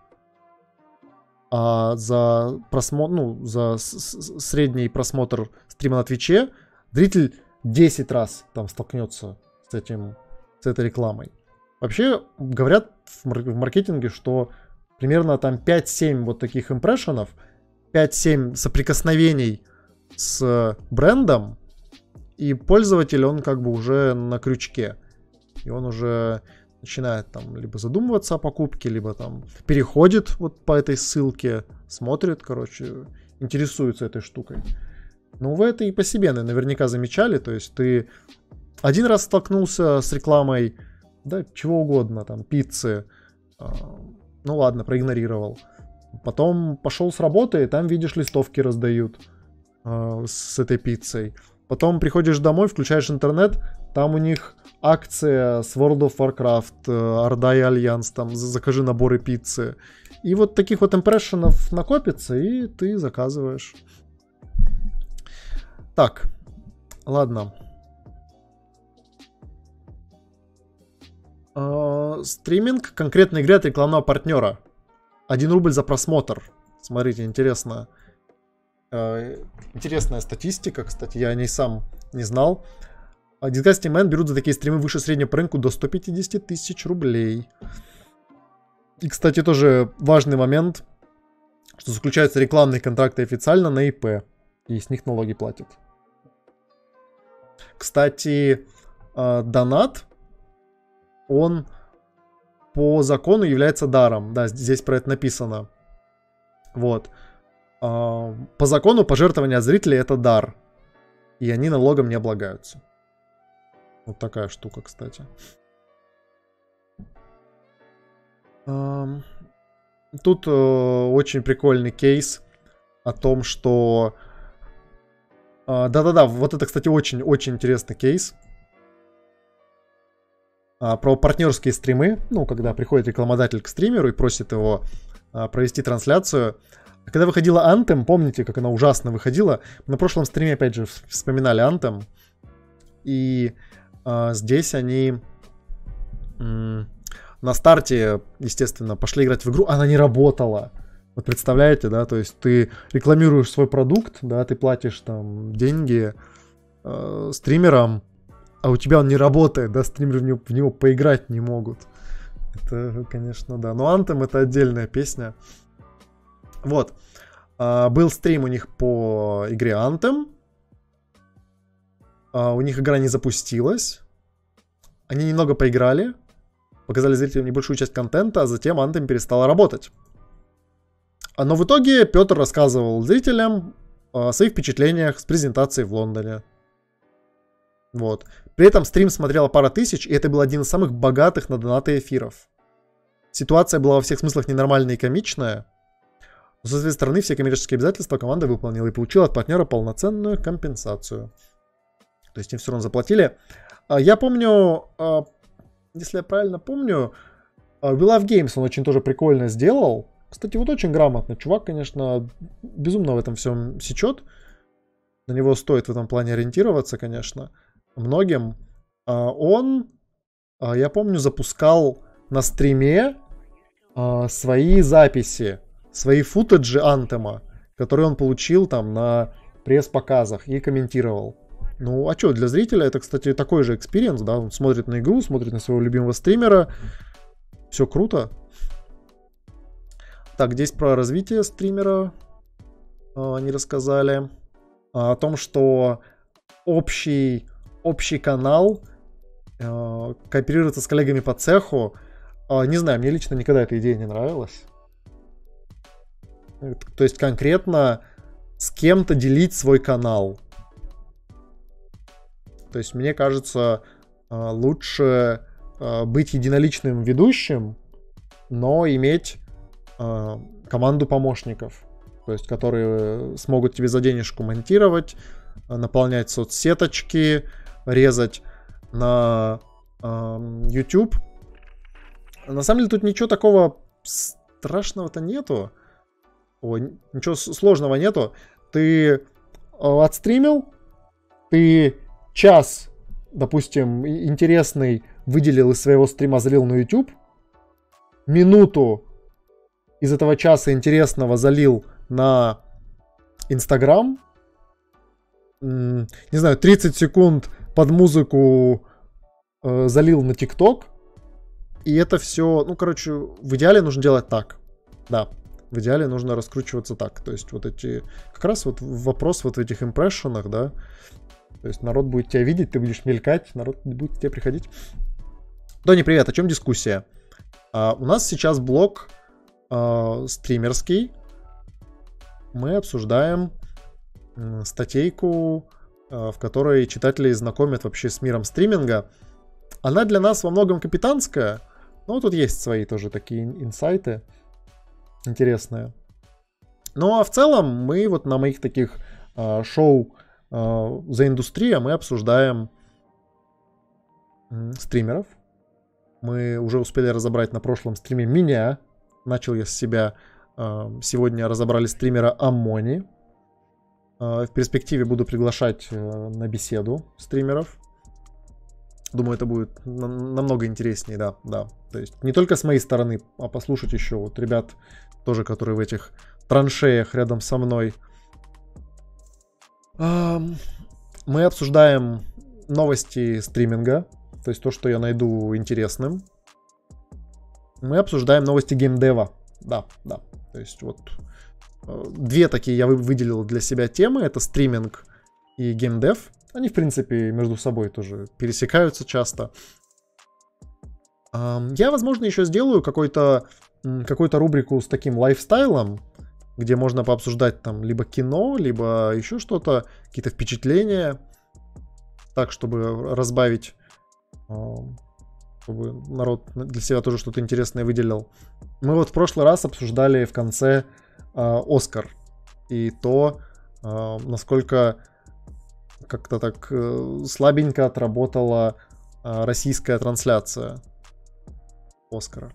А за просмотр, ну, за средний просмотр стрима на Твиче зритель десять раз там столкнется с этим, с этой рекламой. Вообще, говорят, в, мар- в маркетинге, что примерно там пять-семь вот таких импрессионов, пять-семь соприкосновений с брендом, и пользователь, он как бы уже на крючке. И он уже начинает там либо задумываться о покупке, либо там переходит вот по этой ссылке, смотрит, короче, интересуется этой штукой. Ну, вы это и по себе наверняка замечали, то есть ты один раз столкнулся с рекламой, да, чего угодно, там, пиццы, ну ладно, проигнорировал. Потом пошел с работы, и там, видишь, листовки раздают с этой пиццей. Потом приходишь домой, включаешь интернет, там у них акция с World of Warcraft, Орда и Альянс, там, закажи наборы пиццы. И вот таких вот импрессионов накопится, и ты заказываешь. Так, ладно. Uh, стриминг конкретной игры от рекламного партнера. Один рубль за просмотр. Смотрите, интересно. Uh, интересная статистика, кстати, я о ней сам не знал. Disgusting Man берут за такие стримы выше среднего по рынку до сто пятьдесят тысяч рублей. И, кстати, тоже важный момент, что заключаются рекламные контракты официально на ИП, и с них налоги платят. Кстати, uh, донат, он по закону является даром. Да, здесь про это написано. Вот. По закону пожертвования от зрителей это дар. И они налогом не облагаются. Вот такая штука, кстати. Тут очень прикольный кейс о том, что... Да-да-да, вот это, кстати, очень-очень интересный кейс. Про партнерские стримы, ну, когда приходит рекламодатель к стримеру и просит его а, провести трансляцию. Когда выходила Anthem, помните, как она ужасно выходила? На прошлом стриме, опять же, вспоминали Anthem. И а, здесь они м- на старте, естественно, пошли играть в игру, она не работала. Вот представляете, да, то есть ты рекламируешь свой продукт, да, ты платишь там деньги э, стримерам, а у тебя он не работает, да, стримеры в него, в него поиграть не могут. Это, конечно, да. Но Anthem — это отдельная песня. Вот. А, был стрим у них по игре Anthem. А, у них игра не запустилась. Они немного поиграли, показали зрителям небольшую часть контента, а затем Anthem перестала работать. Но в итоге Петр рассказывал зрителям о своих впечатлениях с презентацией в Лондоне. Вот. При этом стрим смотрела пара тысяч, и это был один из самых богатых на донаты эфиров. Ситуация была во всех смыслах ненормальная и комичная. Но со своей стороны все коммерческие обязательства команда выполнила и получила от партнера полноценную компенсацию. То есть им все равно заплатили. Я помню, если я правильно помню, We Love Games он очень тоже прикольно сделал. Кстати, вот очень грамотно. Чувак, конечно, безумно в этом всем сечет. На него стоит в этом плане ориентироваться, конечно. Многим. Он, я помню, запускал на стриме свои записи, свои футажи Антема, которые он получил там на пресс-показах и комментировал. Ну, а что, для зрителя это, кстати, такой же экспириенс, да, он смотрит на игру, смотрит на своего любимого стримера. Все круто. Так, здесь про развитие стримера они рассказали. О том, что общий, общий канал э, кооперируется с коллегами по цеху. Э, не знаю, мне лично никогда эта идея не нравилась. То есть конкретно с кем-то делить свой канал. То есть мне кажется, э, лучше э, быть единоличным ведущим, но иметь э, команду помощников. То есть, которые смогут тебе за денежку монтировать, наполнять соцсеточки, резать на э, YouTube. На самом деле тут ничего такого страшного-то нету. О, ничего сложного нету. Ты отстримил, ты час, допустим, интересный выделил из своего стрима, залил на YouTube. Минуту из этого часа интересного залил на Инстаграм, не знаю, тридцать секунд под музыку э, залил на ТикТок, И это все, ну, короче, в идеале нужно делать так. Да, в идеале нужно раскручиваться так. То есть вот эти, как раз вот вопрос вот в этих импрессионах, да. То есть народ будет тебя видеть, ты будешь мелькать, народ будет к тебе приходить. Тони, привет, о чем дискуссия? А, у нас сейчас блог а, стримерский. Мы обсуждаем м, статейку, а, в которой читателей знакомят вообще с миром стриминга. Она для нас во многом капитанская, но тут есть свои тоже такие инсайты интересные. Ну а в целом мы вот на моих таких а, шоу а, за индустрию мы обсуждаем м, стримеров. Мы уже успели разобрать на прошлом стриме меня. Начал я с себя. А, сегодня разобрали стримера Амони. А, в перспективе буду приглашать а, на беседу стримеров. Думаю, это будет намного интереснее, да, да. То есть не только с моей стороны, а послушать еще вот ребят тоже, которые в этих траншеях рядом со мной. Мы обсуждаем новости стриминга, то есть то, что я найду интересным. Мы обсуждаем новости геймдева, да, да. То есть вот две такие я выделил для себя темы, это стриминг и геймдев. Они, в принципе, между собой тоже пересекаются часто. Я, возможно, еще сделаю какой-то, какую-то рубрику с таким лайфстайлом, где можно пообсуждать там либо кино, либо еще что-то, какие-то впечатления, так, чтобы разбавить, чтобы народ для себя тоже что-то интересное выделил. Мы вот в прошлый раз обсуждали в конце Оскар и то, насколько как-то так э, слабенько отработала э, российская трансляция Оскара.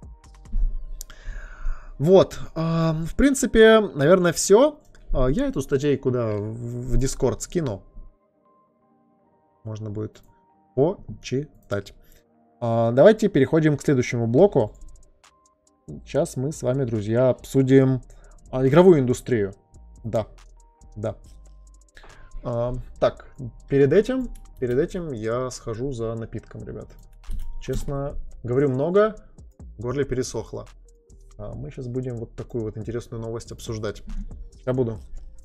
Вот. Э, в принципе, наверное, все. Э, я эту статейку куда в Discord скину. Можно будет почитать. Э, давайте переходим к следующему блоку. Сейчас мы с вами, друзья, обсудим э, игровую индустрию. Да, да. А, так, перед этим, перед этим я схожу за напитком, ребят. Честно, говорю много, в горле пересохло. А мы сейчас будем вот такую вот интересную новость обсуждать. Я буду.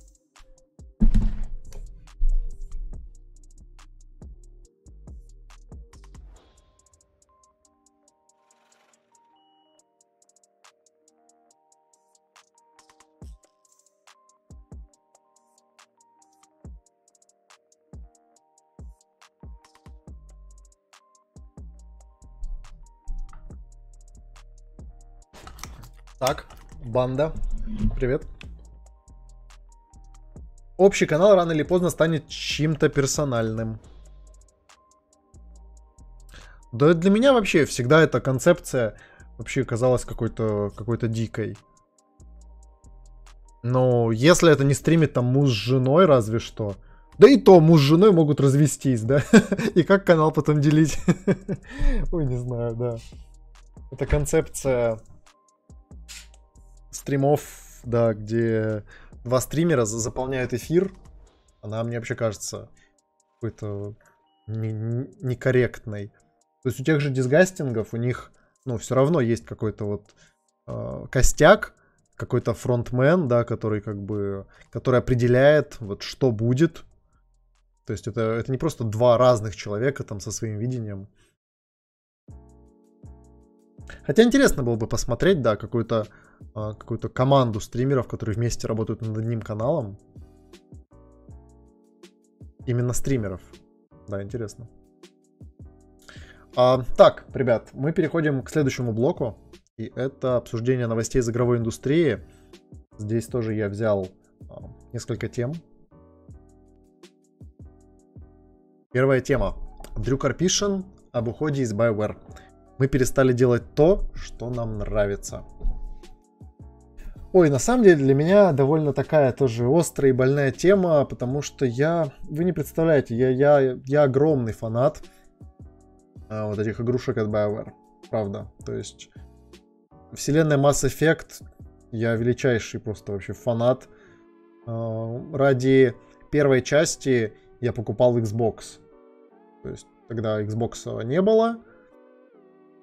Так, банда, привет. Общий канал рано или поздно станет чьим-то персональным. Да для меня вообще всегда эта концепция вообще казалась какой-то какой-то дикой. Но если это не стримит там муж с женой, разве что. Да и то муж с женой могут развестись, да? И как канал потом делить? Ой, не знаю, да. Это концепция стримов, да, где два стримера заполняют эфир, она мне вообще кажется какой-то некорректной. То есть у тех же дисгастингов у них, ну, все равно есть какой-то вот э, костяк, какой-то фронтмен, да, который как бы, который определяет вот что будет. То есть это, это не просто два разных человека там со своим видением. Хотя интересно было бы посмотреть, да, какую-то какую-то команду стримеров, которые вместе работают над одним каналом. Именно стримеров. Да, интересно. А, так, ребят, мы переходим к следующему блоку. И это обсуждение новостей из игровой индустрии. Здесь тоже я взял а, несколько тем. Первая тема. Дрю Карпишин об уходе из BioWare. Мы перестали делать то, что нам нравится. Ой, на самом деле для меня довольно такая тоже острая и больная тема, потому что я, вы не представляете, я, я, я огромный фанат а, вот этих игрушек от BioWare, правда. То есть вселенная Mass Effect, я величайший просто вообще фанат. А, ради первой части я покупал Xbox, то есть тогда Xbox не было.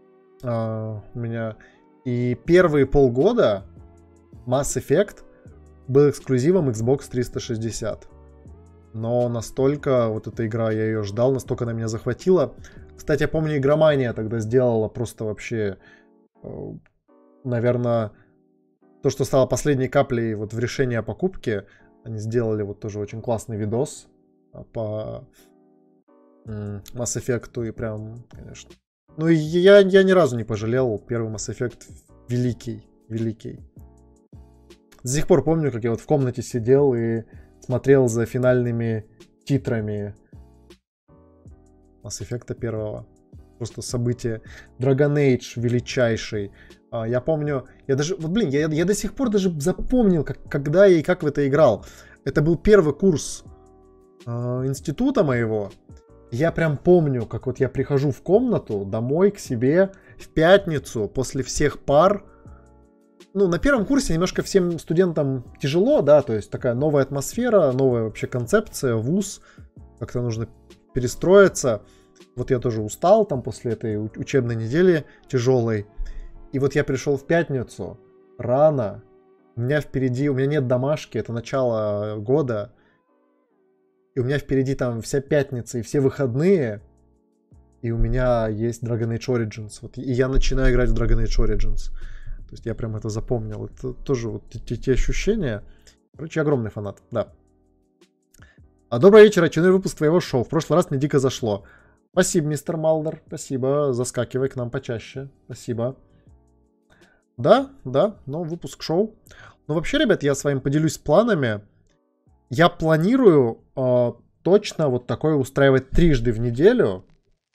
А, у меня... И первые полгода Mass Effect был эксклюзивом Xbox триста шестьдесят. Но настолько вот эта игра, я ее ждал, настолько она меня захватила. Кстати, я помню, игромания тогда сделала просто вообще, наверное, то, что стало последней каплей вот в решении о покупке. Они сделали вот тоже очень классный видос по Mass Effect, и прям, конечно. Ну, и я, я ни разу не пожалел. Первый Mass Effect великий, великий. До сих пор помню, как я вот в комнате сидел и смотрел за финальными титрами Mass Effect первого. Просто событие. Dragon Age величайший. Я помню, я даже, вот блин, я, я до сих пор даже запомнил, как, когда я и как в это играл. Это был первый курс э, института моего. Я прям помню, как вот я прихожу в комнату, домой, к себе, в пятницу, после всех пар. Ну, на первом курсе немножко всем студентам тяжело, да, то есть такая новая атмосфера, новая вообще концепция, вуз, как-то нужно перестроиться. Вот я тоже устал там после этой учебной недели тяжелой. И вот я пришел в пятницу, рано, у меня впереди, у меня нет домашки, это начало года, и у меня впереди там вся пятница и все выходные, и у меня есть Dragon Age Origins, вот, и я начинаю играть в Dragon Age Origins. То есть я прям это запомнил. Это тоже вот те, те ощущения. Короче, огромный фанат, да. А добрый вечер, очередной выпуск твоего шоу. В прошлый раз мне дико зашло. Спасибо, мистер Малдер. Спасибо. Заскакивай к нам почаще. Спасибо. Да, да, но выпуск шоу. Но вообще, ребят, я с вами поделюсь планами. Я планирую э, точно вот такое устраивать трижды в неделю.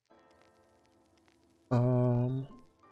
Эм...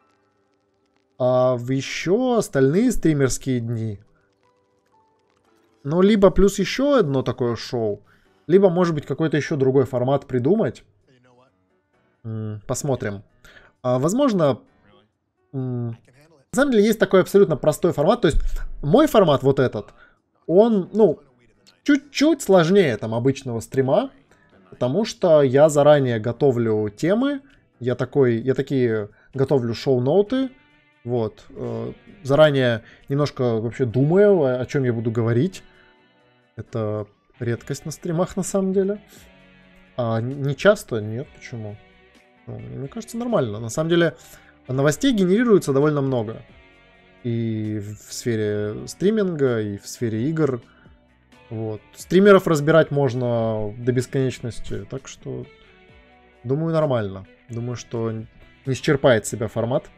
А в еще остальные стримерские дни. Ну, либо плюс еще одно такое шоу, либо, может быть, какой-то еще другой формат придумать. М-м, посмотрим. А, возможно, м- на самом деле есть такой абсолютно простой формат. То есть мой формат вот этот, он, ну, чуть-чуть сложнее там обычного стрима, потому что я заранее готовлю темы, я такой, я такие готовлю шоу-ноуты. Вот, э, заранее немножко вообще думаю, о, о чем я буду говорить. Это редкость на стримах, на самом деле. А не часто, нет, почему? Ну, мне кажется, нормально. На самом деле, новостей генерируется довольно много. И в сфере стриминга, и в сфере игр. Вот. Стримеров разбирать можно до бесконечности, так что, думаю, нормально. Думаю, что не исчерпает себя формат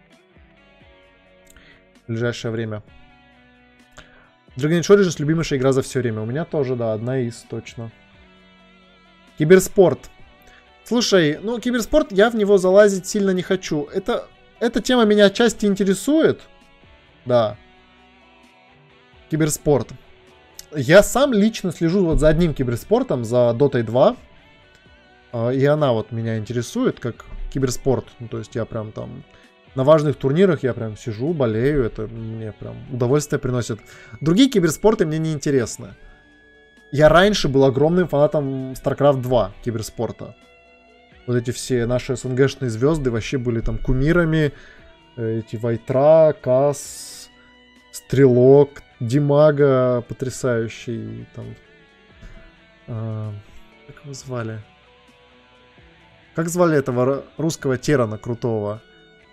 в ближайшее время. Dragon Age Origins — любимейшая игра за все время. У меня тоже, да, одна из, точно. Киберспорт. Слушай, ну, киберспорт, я в него залазить сильно не хочу. Это, эта тема меня отчасти интересует. Да. Киберспорт. Я сам лично слежу вот за одним киберспортом, за Дотой два. И она вот меня интересует, как киберспорт. Ну, то есть я прям там... На важных турнирах я прям сижу, болею, это мне прям удовольствие приносит. Другие киберспорты мне не интересны. Я раньше был огромным фанатом StarCraft два киберспорта. Вот эти все наши СНГшные звезды вообще были там кумирами. Эти Вайтра, Кас, Стрелок, Димага потрясающий. Там, э, как его звали? Как звали этого русского терана крутого?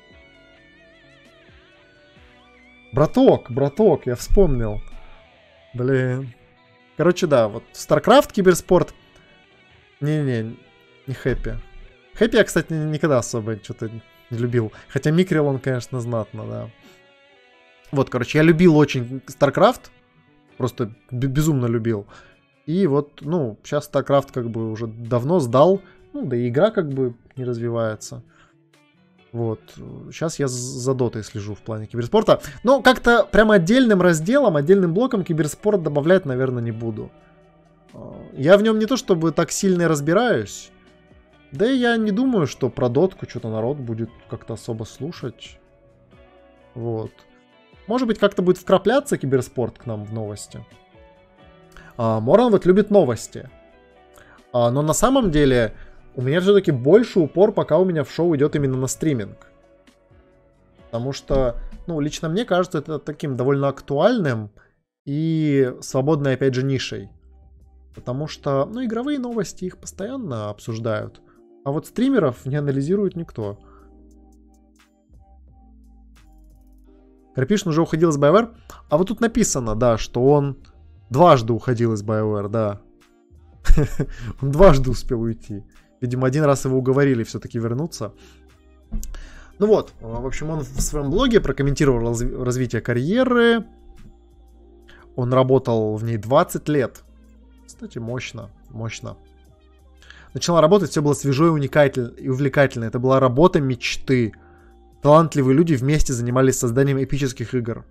Браток, браток, я вспомнил. Блин. Короче, да, вот StarCraft, киберспорт. Не-не, не Хэппи. Хэппи я, кстати, никогда особо что-то не любил. Хотя Микрил он, конечно, знатно, да. Вот, короче, я любил очень StarCraft. Просто безумно любил. И вот, ну, сейчас StarCraft как бы уже давно сдал. Ну, да и игра как бы не развивается. Вот. Сейчас я за дотой слежу в плане киберспорта. Но как-то прямо отдельным разделом, отдельным блоком киберспорт добавлять, наверное, не буду. Я в нем не то чтобы так сильно разбираюсь. Да и я не думаю, что про дотку что-то народ будет как-то особо слушать. Вот. Может быть, как-то будет вкрапляться киберспорт к нам в новости. А, Моран вот любит новости. А, но на самом деле... У меня все-таки больше упор, пока у меня в шоу идет именно на стриминг. Потому что, ну, лично мне кажется, это таким довольно актуальным и свободной, опять же, нишей. Потому что, ну, игровые новости их постоянно обсуждают. А вот стримеров не анализирует никто. Карпишин уже уходил из BioWare. А вот тут написано, да, что он дважды уходил из BioWare, да. Он дважды успел уйти. Видимо, один раз его уговорили все-таки вернуться. Ну вот, в общем, он в своем блоге прокомментировал разв- развитие карьеры. Он работал в ней двадцать лет. Кстати, мощно, мощно. Начала работать, все было свежо и уникательно, и увлекательно. Это была работа мечты. Талантливые люди вместе занимались созданием эпических игр.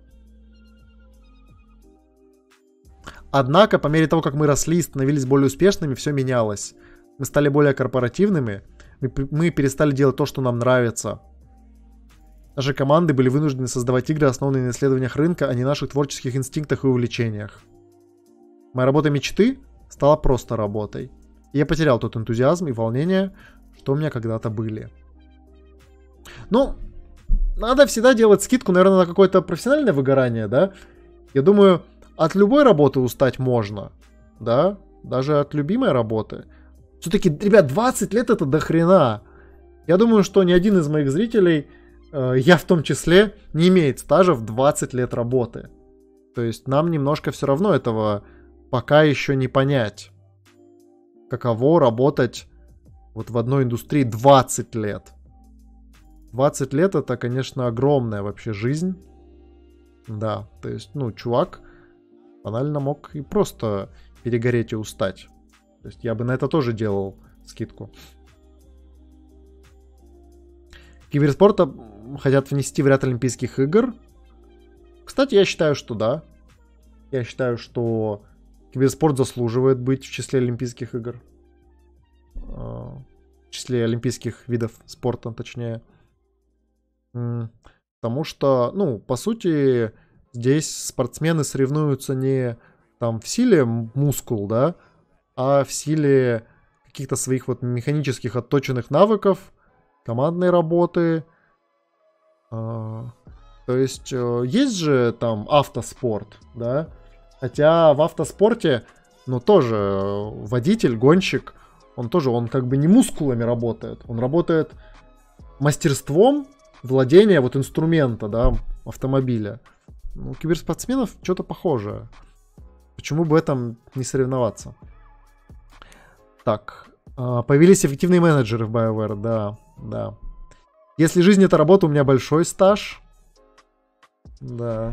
Однако, по мере того, как мы росли и становились более успешными, все менялось. Мы стали более корпоративными. Мы, мы перестали делать то, что нам нравится. Наши команды были вынуждены создавать игры, основанные на исследованиях рынка, а не наших творческих инстинктах и увлечениях. Моя работа мечты стала просто работой. И я потерял тот энтузиазм и волнение, что у меня когда-то были. Ну, надо всегда делать скидку, наверное, на какое-то профессиональное выгорание, да? Я думаю, от любой работы устать можно, да? Даже от любимой работы. Все-таки, ребят, двадцать лет это до хрена. Я думаю, что ни один из моих зрителей, э, я в том числе, не имеет стажа в двадцать лет работы. То есть нам немножко все равно этого пока еще не понять. Каково работать вот в одной индустрии двадцать лет. двадцать лет это, конечно, огромная вообще жизнь. Да, то есть, ну, чувак банально мог и просто перегореть и устать. То есть я бы на это тоже делал скидку. Киберспорта хотят внести в ряд Олимпийских игр. Кстати, я считаю, что да. Я считаю, что киберспорт заслуживает быть в числе Олимпийских игр. В числе олимпийских видов спорта, точнее. Потому что, ну, по сути, здесь спортсмены соревнуются не там в силе мускул, да, а в силе каких-то своих вот механических отточенных навыков, командной работы. То есть есть же там автоспорт, да, хотя в автоспорте, ну, тоже водитель, гонщик, он тоже, он как бы не мускулами работает, он работает мастерством владения вот инструмента, да, автомобиля. У киберспортсменов что-то похожее. Почему бы в этом не соревноваться? Так, появились эффективные менеджеры в BioWare, да, да. Если жизнь это работа, у меня большой стаж. Да.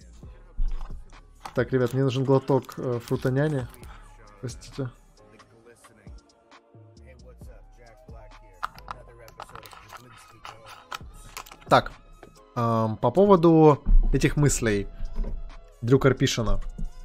Так, ребят, мне нужен глоток э, фрутоняни. Простите. Так, э, по поводу этих мыслей Дрю Карпишина.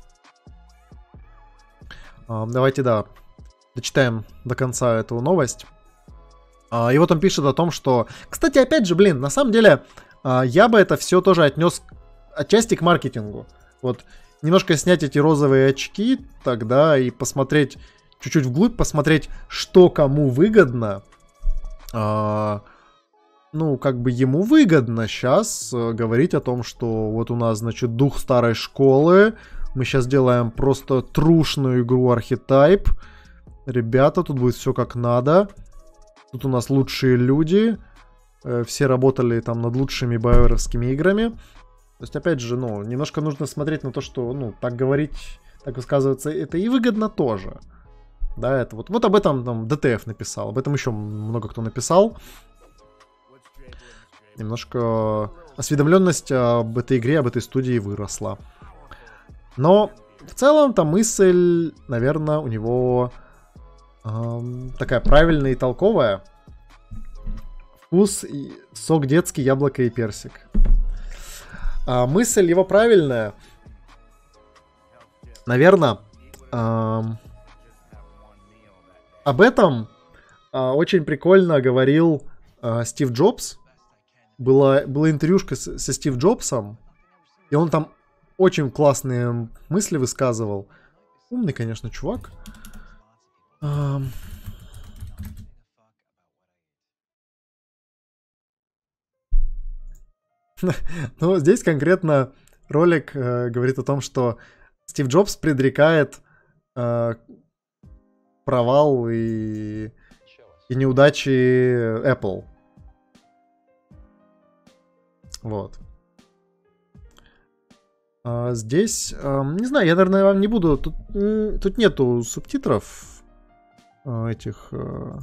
Э, давайте, да, дочитаем до конца эту новость. Э, и вот он пишет о том, что... Кстати, опять же, блин, на самом деле, э, я бы это все тоже отнес отчасти к маркетингу. Вот немножко снять эти розовые очки тогда и посмотреть чуть-чуть вглубь, посмотреть, что кому выгодно. Э, ну, как бы ему выгодно сейчас э, говорить о том, что вот у нас, значит, дух старой школы. Мы сейчас делаем просто трушную игру Архетайп. Ребята, тут будет все как надо. Тут у нас лучшие люди. Э, все работали там над лучшими байоровскими играми. То есть, опять же, ну, немножко нужно смотреть на то, что, ну, так говорить, так высказываться, это и выгодно тоже. Да, это вот, вот об этом там ди ти эф написал, об этом еще много кто написал. Немножко осведомленность об этой игре, об этой студии выросла. Но в целом там мысль, наверное, у него эм, такая правильная и толковая. Вкус, и сок детский, яблоко и персик. А мысль его правильная. Наверное, эм, об этом э, очень прикольно говорил э, Стив Джобс. Была, была интервьюшка с, со Стив Джобсом, и он там очень классные мысли высказывал. Умный, конечно, чувак. Эм... Ну, здесь конкретно ролик э, говорит о том, что Стив Джобс предрекает э, провал и, и неудачи Apple. Вот. А здесь, э, не знаю, я, наверное, вам не буду... Тут, тут нету субтитров э, этих э,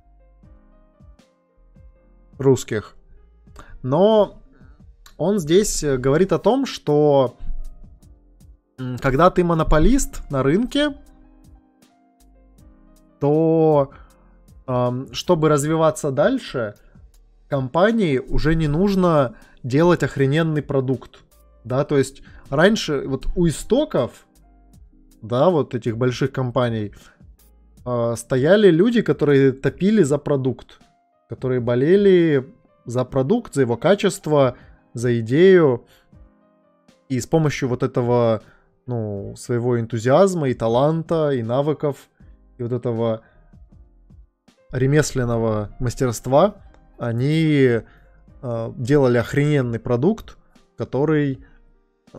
русских. Но он здесь говорит о том, что когда ты монополист на рынке, то э, чтобы развиваться дальше, компании уже не нужно делать охрененный продукт. Да, то есть раньше вот у истоков, да, вот этих больших компаний э, стояли люди, которые топили за продукт, которые болели за продукт, за его качество, за идею. И с помощью вот этого, ну, своего энтузиазма и таланта, и навыков, и вот этого ремесленного мастерства они э, делали охрененный продукт, который, э,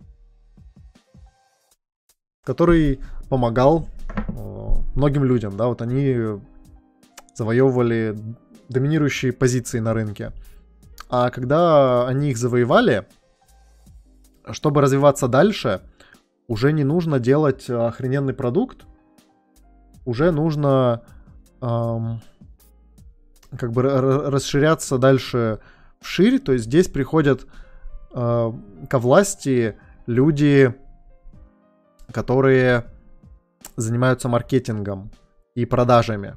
который помогал э, многим людям, да, вот они завоевывали доминирующие позиции на рынке. А когда они их завоевали, чтобы развиваться дальше, уже не нужно делать охрененный продукт, уже нужно эм, как бы расширяться дальше вширь. То есть здесь приходят э, ко власти люди, которые занимаются маркетингом и продажами.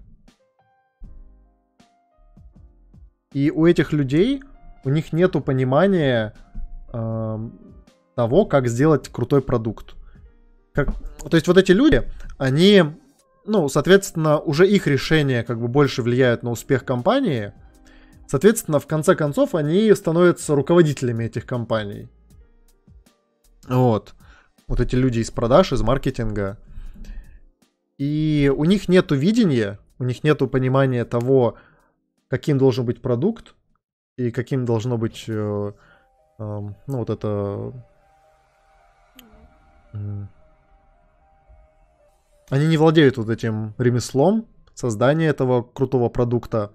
И у этих людей, у них нету понимания э, того, как сделать крутой продукт. Как... То есть вот эти люди, они, ну, соответственно, уже их решения как бы больше влияют на успех компании. Соответственно, в конце концов, они становятся руководителями этих компаний. Вот. Вот эти люди из продаж, из маркетинга. И у них нету видения, у них нету понимания того, каким должен быть продукт и каким должно быть, э, э, ну, вот это... Э, они не владеют вот этим ремеслом создания этого крутого продукта.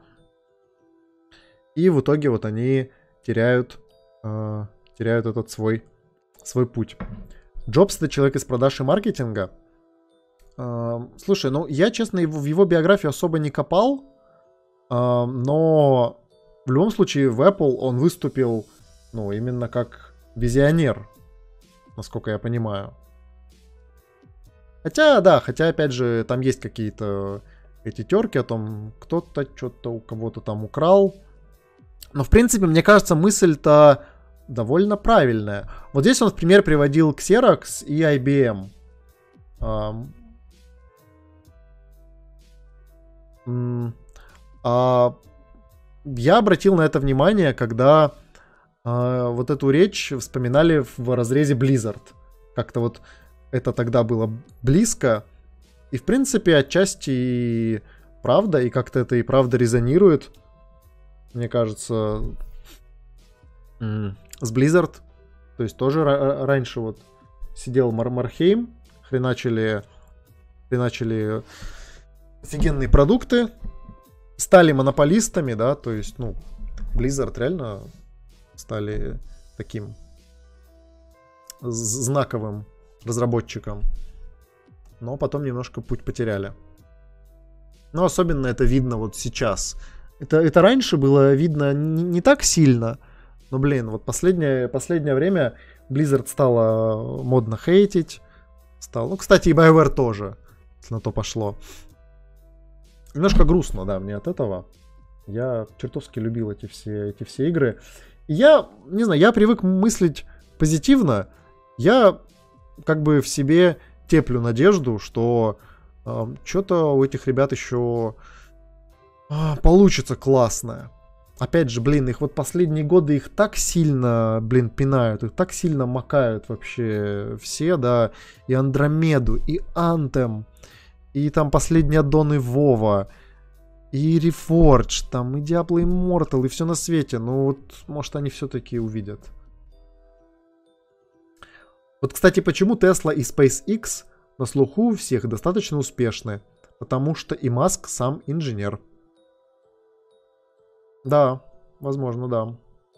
И в итоге вот они теряют, э, теряют этот свой, свой путь. Джобс — это человек из продаж и маркетинга. Э, слушай, ну я, честно, его, в его биографию особо не копал. Uh, но в любом случае в Apple он выступил, ну, именно как визионер, насколько я понимаю. Хотя, да, хотя, опять же, там есть какие-то эти терки о том, кто-то что-то у кого-то там украл. Но, в принципе, мне кажется, мысль-то довольно правильная. Вот здесь он в пример приводил Xerox и ай би эм. Uh, м- А, я обратил на это внимание, когда а, вот эту речь вспоминали в разрезе Blizzard. Как-то вот это тогда было близко. И, в принципе, отчасти и правда, и как-то это и правда резонирует, мне кажется, с Blizzard. То есть тоже ра- раньше вот сидел Мар- Мархейм, хреначили, хреначили офигенные продукты, стали монополистами, да, то есть, ну, Blizzard реально стали таким знаковым разработчиком, но потом немножко путь потеряли. Но особенно это видно вот сейчас. Это, это раньше было видно не, не так сильно, но, блин, вот последнее, последнее время Blizzard стало модно хейтить, стал, ну, кстати, и BioWare тоже, если на то пошло. Немножко грустно, да, мне от этого. Я чертовски любил эти все, эти все игры. И я, не знаю, я привык мыслить позитивно. Я как бы в себе теплю надежду, что э, что-то у этих ребят еще э, получится классное. Опять же, блин, их вот последние годы их так сильно, блин, пинают, их так сильно макают вообще все, да. И Андромеду, и Anthem. И там последние аддоны Вова. и Reforged, там, и Diablo Immortal, и все на свете. Ну вот, может, они все-таки увидят. Вот, кстати, почему Tesla и SpaceX на слуху у всех достаточно успешны? Потому что и Маск сам инженер. Да, возможно, да.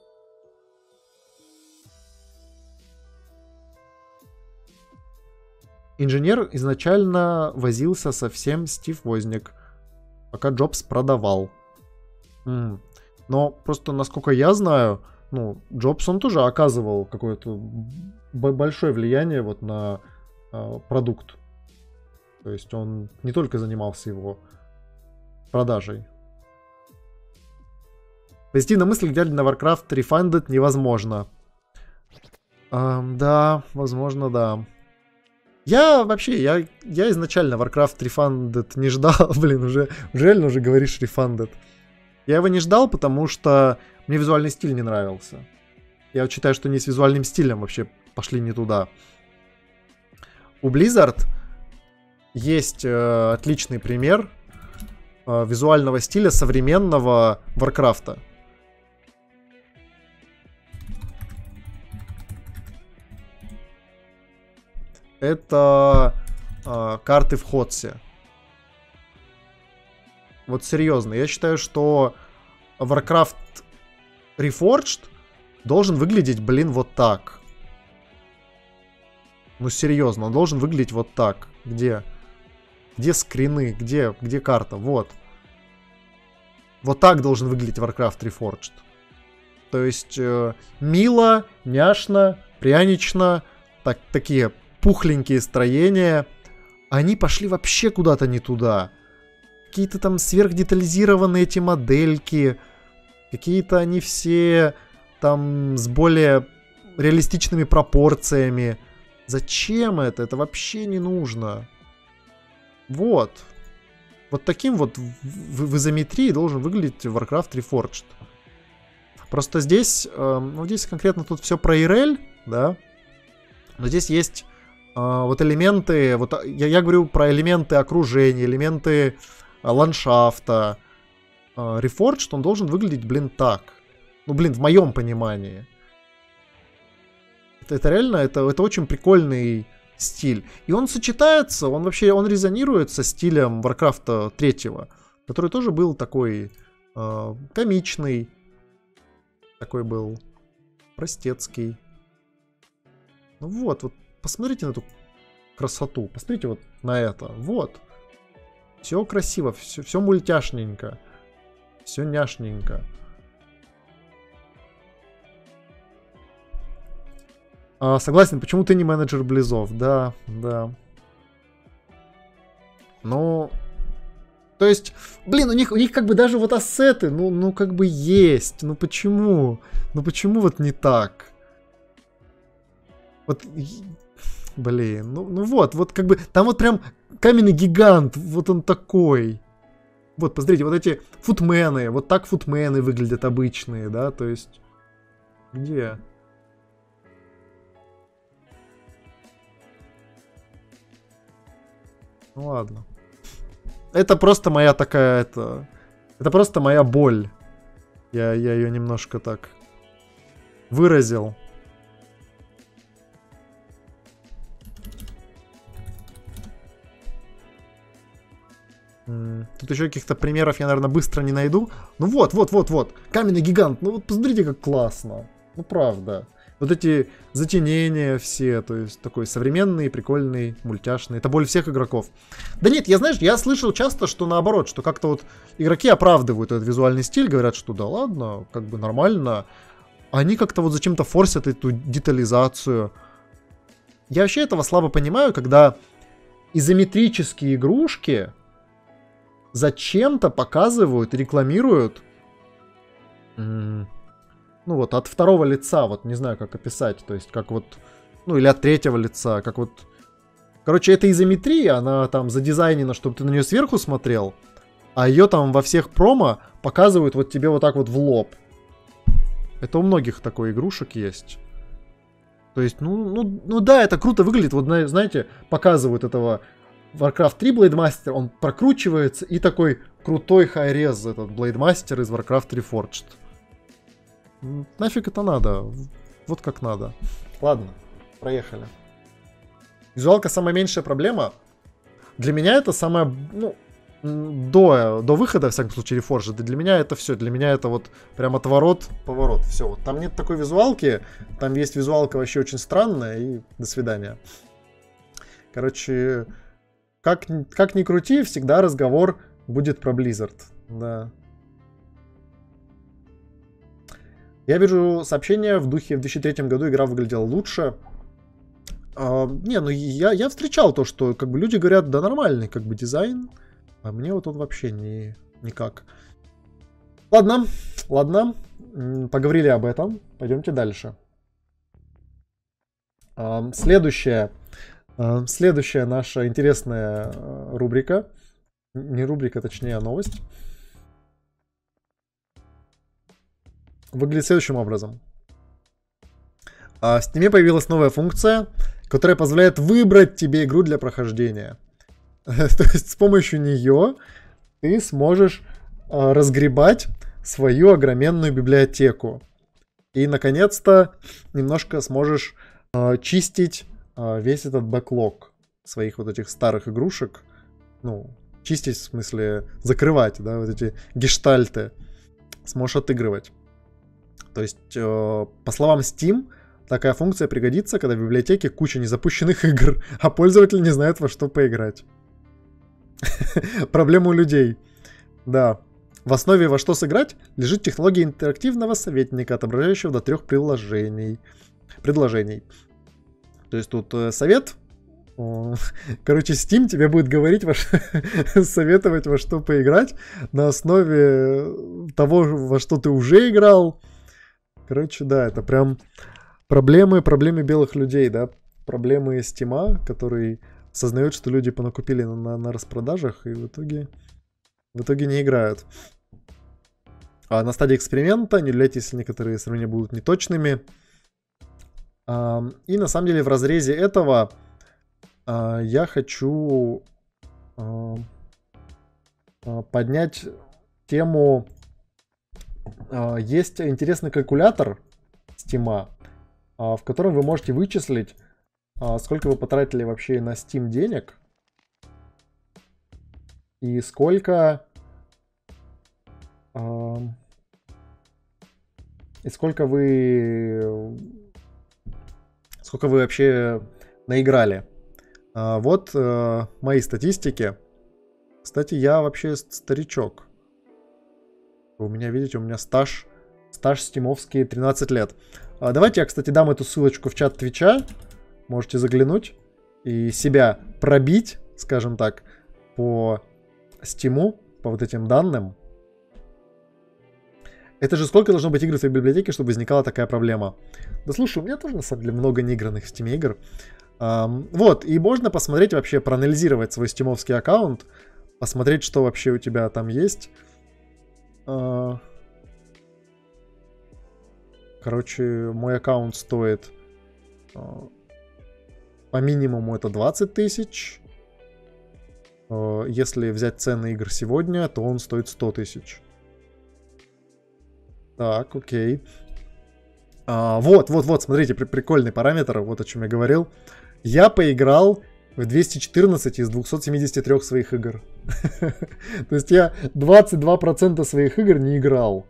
Инженер изначально возился совсем Стив Возник, пока Джобс продавал. М. Но просто, насколько я знаю, ну, Джобс, он тоже оказывал какое-то б- большое влияние вот на э, продукт. То есть он не только занимался его продажей. Позитивная мысль, глядя на Warcraft Refunded, невозможно. Эм, да, возможно, да. Я вообще, я, я изначально Warcraft Refunded не ждал. Блин, уже, уже реально уже говоришь Refunded. Я его не ждал, потому что мне визуальный стиль не нравился. Я вот считаю, что они с визуальным стилем вообще пошли не туда. У Blizzard есть э, отличный пример э, визуального стиля современного Warcraft'а. Это э, карты в Ходсе. Вот серьезно, я считаю, что Warcraft Reforged должен выглядеть, блин, вот так. Ну серьезно, он должен выглядеть вот так. Где? Где скрины? Где, где карта? Вот. Вот так должен выглядеть Warcraft Reforged. То есть э, мило, няшно, прянично, так, такие пухленькие строения. Они пошли вообще куда-то не туда. Какие-то там сверхдетализированные эти модельки. Какие-то они все там с более реалистичными пропорциями. Зачем это? Это вообще не нужно. Вот. Вот таким вот в, в, в изометрии должен выглядеть Warcraft Reforged. Просто здесь, э, ну здесь конкретно тут все про ай эр эл, да. Но здесь есть э, вот элементы, вот я, я говорю про элементы окружения, элементы э, ландшафта. Э, Reforged, он должен выглядеть, блин, так. Ну, блин, в моем понимании. Это, это реально, это, это очень прикольный стиль. И он сочетается, он вообще, он резонирует со стилем Warcraft три, который тоже был такой э, комичный, такой был простецкий. Ну вот, вот, посмотрите на эту красоту, посмотрите вот на это, вот. Все красиво, все, все мультяшненько, все няшненько. А, согласен, почему ты не менеджер Близов? Да, да. Ну, то есть, блин, у них, у них как бы даже вот ассеты, ну, ну как бы есть. Ну почему? Ну почему вот не так? Вот, блин, ну, ну вот, вот как бы, там вот прям каменный гигант, вот он такой. Вот, посмотрите, вот эти футмены, вот так футмены выглядят обычные, да, то есть, где? Ну ладно. Это просто моя такая, это... Это просто моя боль. Я, я ее немножко так выразил. Тут еще каких-то примеров я, наверное, быстро не найду. Ну вот, вот, вот, вот. Каменный гигант. Ну вот посмотрите, как классно. Ну правда. Вот эти затенения все, то есть такой современный, прикольный, мультяшный. Это боль всех игроков. Да нет, я, знаешь, я слышал часто, что наоборот, что как-то вот игроки оправдывают этот визуальный стиль, говорят, что да ладно, как бы нормально. Они как-то вот зачем-то форсят эту детализацию. Я вообще этого слабо понимаю, когда изометрические игрушки зачем-то показывают и рекламируют... Ну вот, от второго лица, вот не знаю, как описать, то есть как вот, ну или от третьего лица, как вот, короче, это изометрия, она там задизайнена, чтобы ты на нее сверху смотрел, а ее там во всех промо показывают вот тебе вот так вот в лоб. Это у многих такой игрушек есть. То есть, ну, ну, ну да, это круто выглядит, вот знаете, показывают этого Warcraft три Blademaster, он прокручивается, и такой крутой хай-рез этот Blademaster из Warcraft Reforged. Нафиг это надо? Вот как надо. Ладно, проехали. Визуалка самая меньшая проблема. Для меня это самая, ну, до, до выхода, в всяком случае, Reforged, для меня это все. Для меня это вот прям отворот, поворот. Все, вот там нет такой визуалки. Там есть визуалка вообще очень странная, и до свидания. Короче, как, как ни крути, всегда разговор будет про Blizzard. Да. Я вижу сообщение в духе: в две тысячи третьем году игра выглядела лучше. А, не, ну я, я встречал то, что как бы люди говорят, да нормальный как бы дизайн, а мне вот он вообще не, никак. Ладно, ладно, поговорили об этом, пойдемте дальше. А, следующая, а, следующая наша интересная рубрика, не рубрика, точнее, а новость, выглядит следующим образом. В Steam появилась новая функция, которая позволяет выбрать тебе игру для прохождения. То есть с помощью нее ты сможешь разгребать свою огроменную библиотеку. И, наконец-то, немножко сможешь чистить весь этот бэклог своих вот этих старых игрушек. Ну, чистить, в смысле, закрывать, да, вот эти гештальты. Сможешь отыгрывать. То есть, по словам Steam, такая функция пригодится, когда в библиотеке куча незапущенных игр, а пользователь не знает, во что поиграть. Проблема у людей. Да. В основе во что сыграть лежит технология интерактивного советника, отображающего до трех приложений. предложений. То есть тут э, совет. Короче, Steam тебе будет говорить, во ш... советовать, во что поиграть на основе того, во что ты уже играл. Короче, да, это прям проблемы, проблемы белых людей, да, проблемы Steam, который осознает, что люди понакупили на, на, на распродажах и в итоге, в итоге не играют. А на стадии эксперимента, не удивляйтесь, если некоторые сравнения будут неточными. А, и на самом деле в разрезе этого а, я хочу а, а, поднять тему. А, есть интересный калькулятор Steam, а, в котором вы можете вычислить, а, сколько вы потратили вообще на Steam денег и сколько а, и сколько вы сколько вы вообще наиграли. А, вот а, мои статистики. Кстати, я вообще старичок. У меня, видите, у меня стаж, стаж стимовский тринадцать лет. А, давайте я, кстати, дам эту ссылочку в чат Твича. Можете заглянуть и себя пробить, скажем так, по стиму, по вот этим данным. Это же сколько должно быть игр в твоей библиотеке, чтобы возникала такая проблема? Да слушай, у меня тоже, на самом деле, много неигранных в Steam игр. А, вот, и можно посмотреть вообще, проанализировать свой стимовский аккаунт, посмотреть, что вообще у тебя там есть. Короче, мой аккаунт стоит по минимуму это двадцать тысяч. Если взять цены игр сегодня, то он стоит сто тысяч. Так, окей. А, вот, вот, вот, смотрите, при прикольный параметр, вот о чем я говорил. Я поиграл в двести четырнадцать из двухсот семидесяти трёх своих игр. То есть я двадцать два процента своих игр не играл.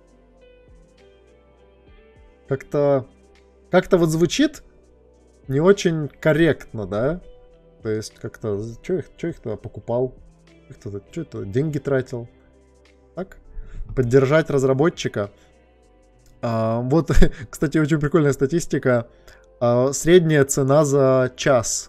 Как-то... Как-то вот звучит не очень корректно, да? То есть как-то... Чё их, чё их тогда покупал? Кто-то, чё это, деньги тратил? Так? Поддержать разработчика. А, вот, кстати, очень прикольная статистика. А, средняя цена за час.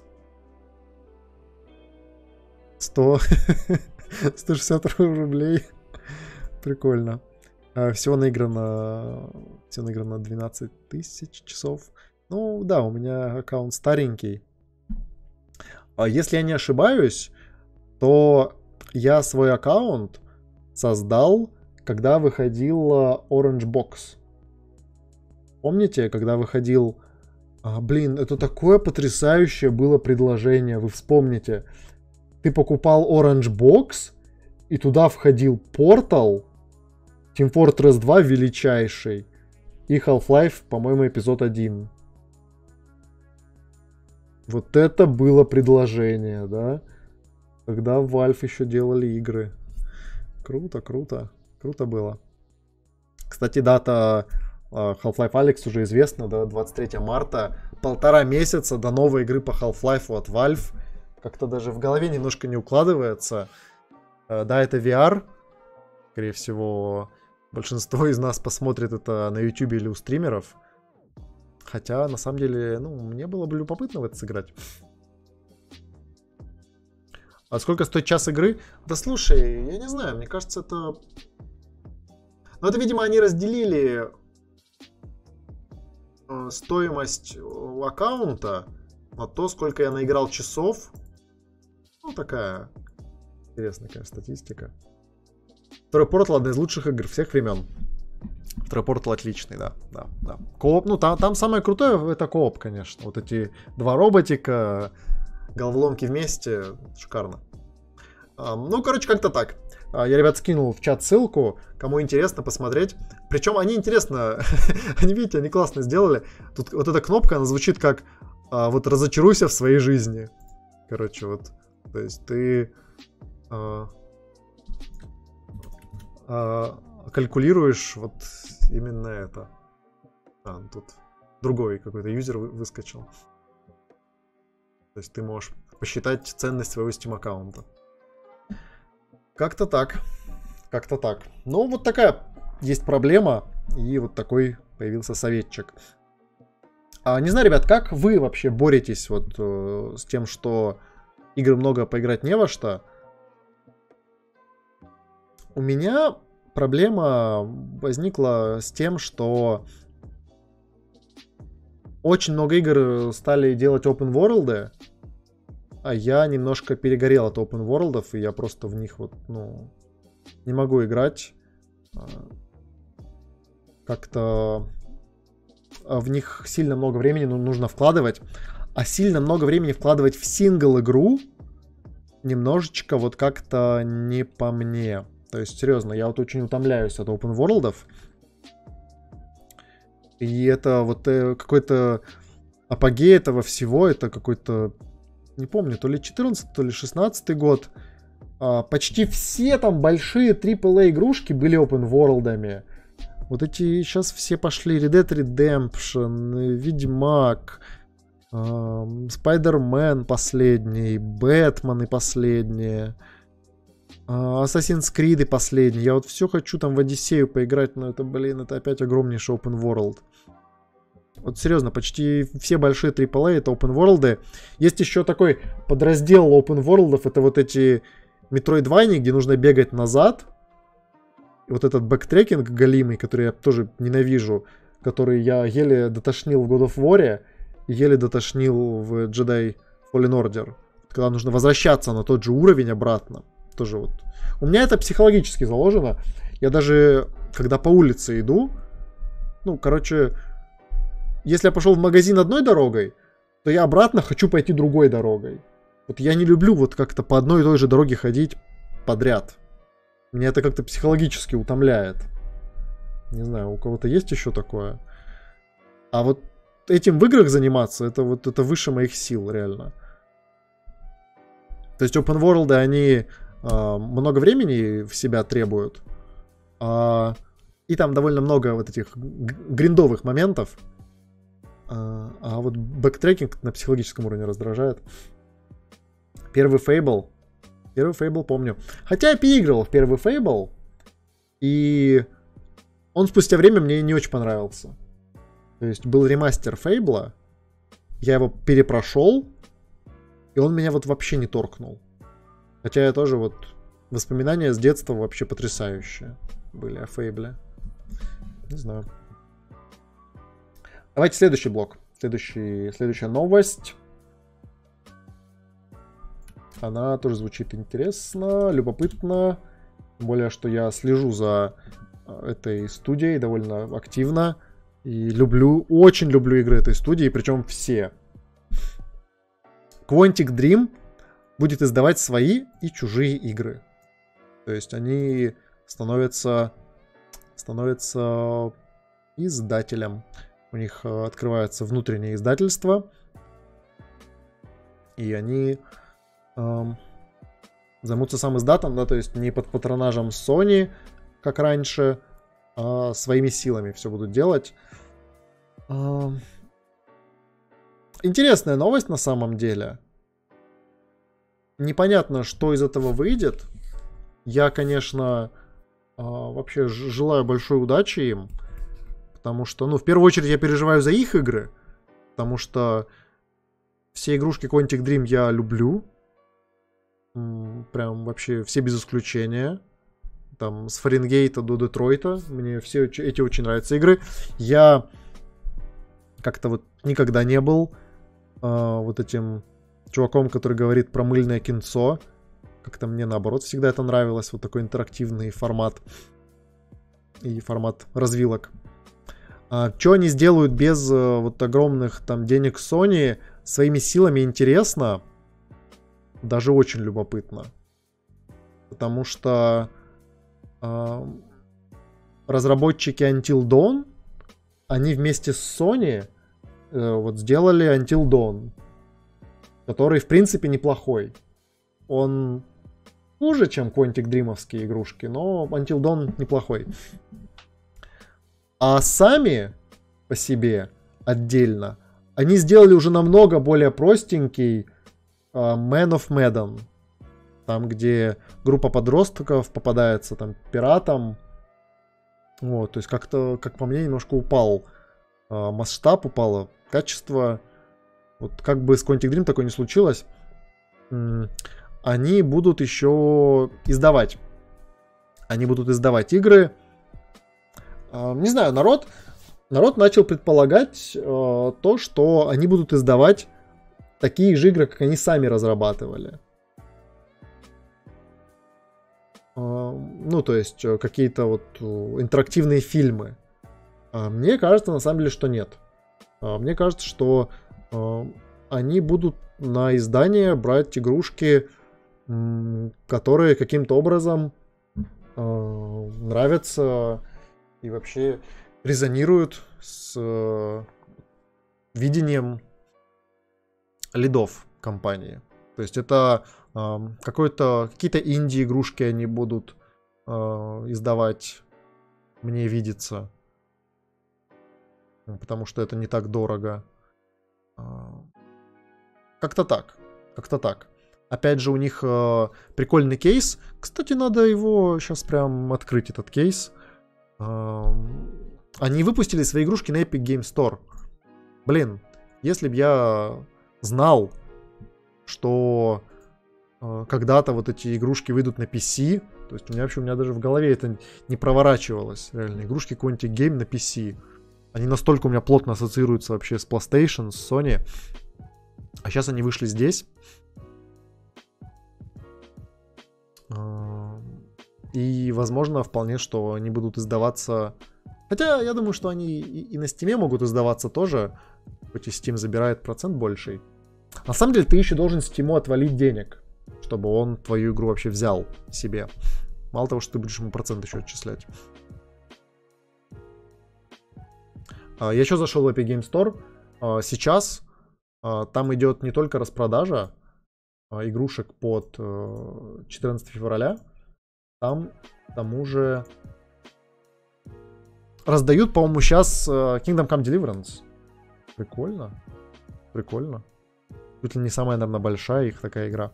сто, сто шестьдесят рублей. Прикольно. А, всего наиграно... Всего наиграно двенадцать тысяч часов. Ну, да, у меня аккаунт старенький. А если я не ошибаюсь, то я свой аккаунт создал, когда выходил Orange Box. Помните, когда выходил... А, блин, это такое потрясающее было предложение, вы вспомните. ты покупал Orange Box, и туда входил Portal, Team Fortress два величайший, и Half-Life, по-моему, эпизод один. Вот это было предложение, да? Когда Valve еще делали игры. Круто, круто. Круто было. Кстати, дата Half-Life Alyx уже известна, да, двадцать третьего марта. Полтора месяца до новой игры по Half-Life от Valve. Как-то даже в голове немножко не укладывается. Да, это ви ар. Скорее всего, большинство из нас посмотрит это на YouTube или у стримеров. Хотя, на самом деле, ну, мне было бы любопытно в это сыграть. А сколько стоит час игры? Да слушай, я не знаю, мне кажется, это... Ну, это, видимо, они разделили э, стоимость аккаунта на то, сколько я наиграл часов. Ну, такая интересная, конечно, статистика. Второй Portal — одна из лучших игр всех времен. Второй Portal отличный, да, да, да. Кооп, ну, там, там самое крутое — это кооп, конечно. Вот эти два роботика, головоломки вместе, шикарно. А, ну, короче, как-то так. А, я, ребят, скинул в чат ссылку, кому интересно посмотреть. Причем они интересно, они, видите, они классно сделали. Тут вот эта кнопка, она звучит как а, вот разочаруйся в своей жизни. Короче, вот, то есть ты а, а, калькулируешь вот именно это. А, тут другой какой-то юзер выскочил. То есть ты можешь посчитать ценность своего Steam аккаунта. Как-то так. Как-то так. Ну, вот такая есть проблема. И вот такой появился советчик. А, не знаю, ребят, как вы вообще боретесь вот э, с тем, что игры много поиграть не во что? У меня проблема возникла с тем, что очень много игр стали делать open world, а я немножко перегорел от open world, и я просто в них вот, ну, не могу играть. Как-то в них сильно много времени нужно вкладывать, а сильно много времени вкладывать в сингл игру немножечко вот как-то не по мне. То есть, серьезно, я вот очень утомляюсь от open world. И это вот э, какой-то апогей этого всего, это какой-то, не помню, то ли четырнадцатый, то ли шестнадцатый год. А, почти все там большие трипл эй игрушки были open world'ами. Вот эти сейчас все пошли: Red Dead Redemption, Ведьмак, э, Spider-Man последний, Бэтмен и последние, э, Assassin's Creed и последний. Я вот все хочу там в Одиссею поиграть, но это, блин, это опять огромнейший open world. Вот серьезно, почти все большие трипл эй это open world. Есть еще такой подраздел open world, это вот эти Metroidvania, где нужно бегать назад. И вот этот бэктрекинг галимый, который я тоже ненавижу, который я еле дотошнил в God of War, и еле дотошнил в Jedi Fallen Order. Когда нужно возвращаться на тот же уровень обратно. Тоже вот. У меня это психологически заложено. Я даже, когда по улице иду, ну, короче, если я пошел в магазин одной дорогой, то я обратно хочу пойти другой дорогой. Вот я не люблю вот как-то по одной и той же дороге ходить подряд. Меня это как-то психологически утомляет. Не знаю, у кого-то есть еще такое. А вот этим в играх заниматься, это вот это выше моих сил, реально. То есть open world, они э, много времени в себя требуют. Э, и там довольно много вот этих гриндовых моментов. Э, а вот бэктрекинг на психологическом уровне раздражает. Первый Fable. Первый Fable помню. Хотя я переигрывал в первый Fable, и он спустя время мне не очень понравился. То есть был ремастер Fable, я его перепрошел, и он меня вот вообще не торкнул. Хотя я тоже вот... Воспоминания с детства вообще потрясающие были о Fable. Не знаю. Давайте следующий блок. Следующий, следующая новость. Она тоже звучит интересно, любопытно. Тем более, что я слежу за этой студией довольно активно. И люблю, очень люблю игры этой студии, причем все. Quantic Dream будет издавать свои и чужие игры. То есть они становятся, становятся издателем. У них открывается внутреннее издательство, и они эм, займутся сам издатом, да, то есть не под патронажем Sony, как раньше, а своими силами все будут делать. Эм, интересная новость на самом деле. Непонятно, что из этого выйдет. Я, конечно, вообще желаю большой удачи им, потому что, ну, в первую очередь я переживаю за их игры, потому что все игрушки Quantic Dream я люблю, прям вообще все без исключения, там с Фаренгейта до Детройта, мне все эти очень нравятся игры. Я как-то вот никогда не был э, вот этим чуваком, который говорит про мыльное кинцо. Как-то мне наоборот всегда это нравилось, вот такой интерактивный формат и формат развилок. А, что они сделают без а, вот огромных там денег Sony своими силами, интересно, даже очень любопытно. Потому что а, разработчики Until Dawn, они вместе с Sony а, вот сделали Until Dawn, который в принципе неплохой. Он хуже, чем Quantic Dream'овские игрушки, но Until Dawn неплохой. А сами по себе отдельно они сделали уже намного более простенький uh, Man of Medan. Там, где группа подростков попадается там пиратам. Вот, то есть как-то, как по мне, немножко упал uh, масштаб, упало качество. Вот как бы с Quantic Dream такое не случилось, они будут еще издавать. Они будут издавать игры. Не знаю, народ, народ начал предполагать э, то, что они будут издавать такие же игры, как они сами разрабатывали. Э, ну, то есть какие-то вот интерактивные фильмы. А мне кажется, на самом деле, что нет. А мне кажется, что э, они будут на издание брать игрушки, которые каким-то образом э, нравятся и вообще резонируют с э, видением лидов компании. То есть это э, какой-то, какие-то инди-игрушки они будут э, издавать, мне видится. Потому что это не так дорого. Э, как-то так. Как-то так. Опять же, у них э, прикольный кейс. Кстати, надо его сейчас прям открыть, этот кейс. Э, они выпустили свои игрушки на Epic Game Store. Блин, если бы я знал, что э, когда-то вот эти игрушки выйдут на пи си, то есть у меня вообще, у меня даже в голове это не проворачивалось. Реально, игрушки Quantic Game на пи си. Они настолько у меня плотно ассоциируются вообще с PlayStation, с Sony. А сейчас они вышли здесь. И, возможно, вполне, что они будут издаваться... Хотя, я думаю, что они и на Steam могут издаваться тоже. Хоть и Steam забирает процент больший. На самом деле, ты еще должен Steam отвалить денег, чтобы он твою игру вообще взял себе. Мало того, что ты будешь ему процент еще отчислять. Я еще зашел в Epic Game Store. Сейчас там идет не только распродажа игрушек под четырнадцатого февраля. Там, к тому же, раздают, по-моему, сейчас Kingdom Come Deliverance. Прикольно. Прикольно. Чуть ли не самая, наверное, большая их такая игра.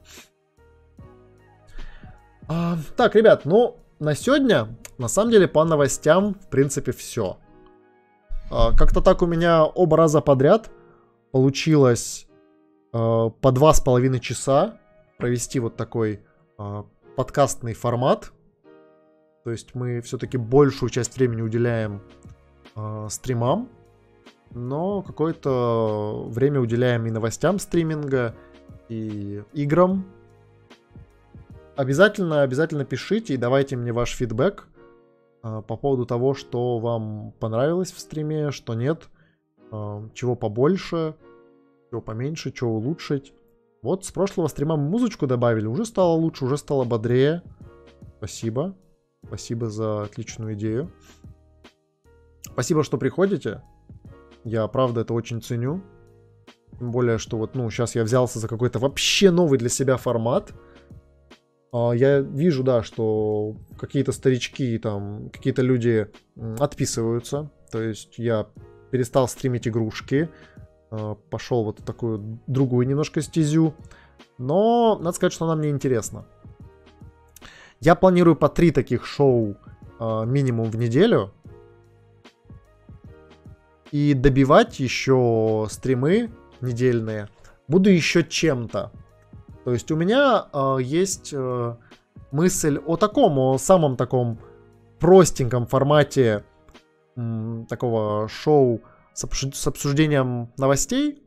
А, так, ребят, ну, на сегодня, на самом деле, по новостям, в принципе, все. А, как-то так у меня оба раза подряд получилось а, по два с половиной часа провести вот такой а, подкастный формат. То есть мы все-таки большую часть времени уделяем э, стримам, но какое-то время уделяем и новостям стриминга, и играм. Обязательно, обязательно пишите и давайте мне ваш фидбэк э, по поводу того, что вам понравилось в стриме, что нет, э, чего побольше, чего поменьше, чего улучшить. Вот с прошлого стрима мы музычку добавили, уже стало лучше, уже стало бодрее. Спасибо. Спасибо за отличную идею. Спасибо, что приходите. Я, правда, это очень ценю. Тем более, что вот, ну, сейчас я взялся за какой-то вообще новый для себя формат. Я вижу, да, что какие-то старички, там, какие-то люди отписываются. То есть я перестал стримить игрушки. Пошел вот в такую другую немножко стезю. Но надо сказать, что она мне интересна. Я планирую по три таких шоу минимум в неделю. И добивать еще стримы недельные буду еще чем-то. То есть у меня э, есть э, мысль о таком, о самом таком простеньком формате м, такого шоу с, обсуж- с обсуждением новостей.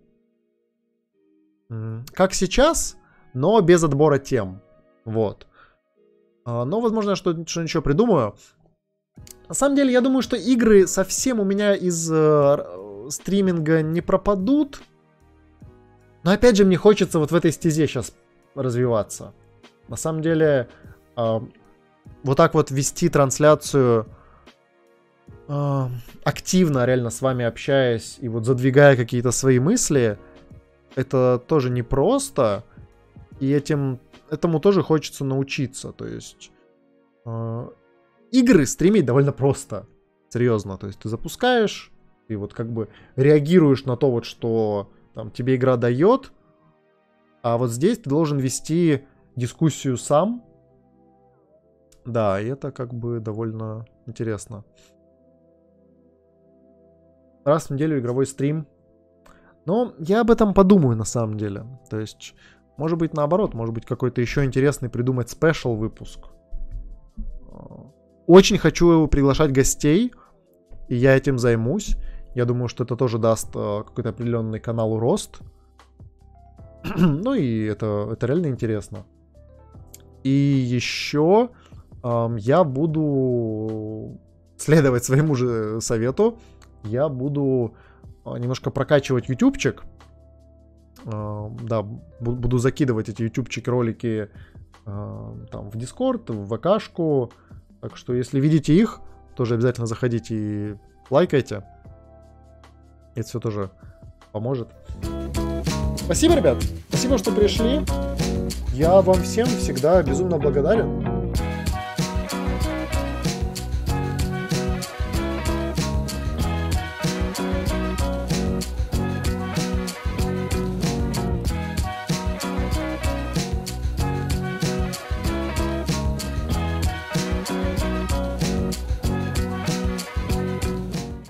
М, как сейчас, но без отбора тем. Вот. А, но, возможно, я что- что-нибудь еще придумаю. На самом деле, я думаю, что игры совсем у меня из э, стриминга не пропадут. Но опять же, мне хочется вот в этой стезе сейчас развиваться. На самом деле, э, вот так вот вести трансляцию, э, активно реально с вами общаясь и вот задвигая какие-то свои мысли, это тоже непросто. И этим, этому тоже хочется научиться. То есть э, игры стримить довольно просто. Серьезно. То есть ты запускаешь, ты вот как бы реагируешь на то, вот, что там, тебе игра дает. А вот здесь ты должен вести дискуссию сам. Да, и это как бы довольно интересно. Раз в неделю игровой стрим. Но я об этом подумаю на самом деле. То есть, может быть наоборот, может быть какой-то еще интересный придумать спешл выпуск. Очень хочу приглашать гостей, и я этим займусь. Я думаю, что это тоже даст какой-то определенный каналу рост. Ну и это, это реально интересно. И еще эм, я буду следовать своему же совету. Я буду э, немножко прокачивать ютубчик. Э, да, бу- буду закидывать эти ютубчики, ролики э, там в Discord, в ВКшку. Так что если видите их, тоже обязательно заходите и лайкайте. Это все тоже поможет. Спасибо, ребят. Спасибо, что пришли. Я вам всем всегда безумно благодарен.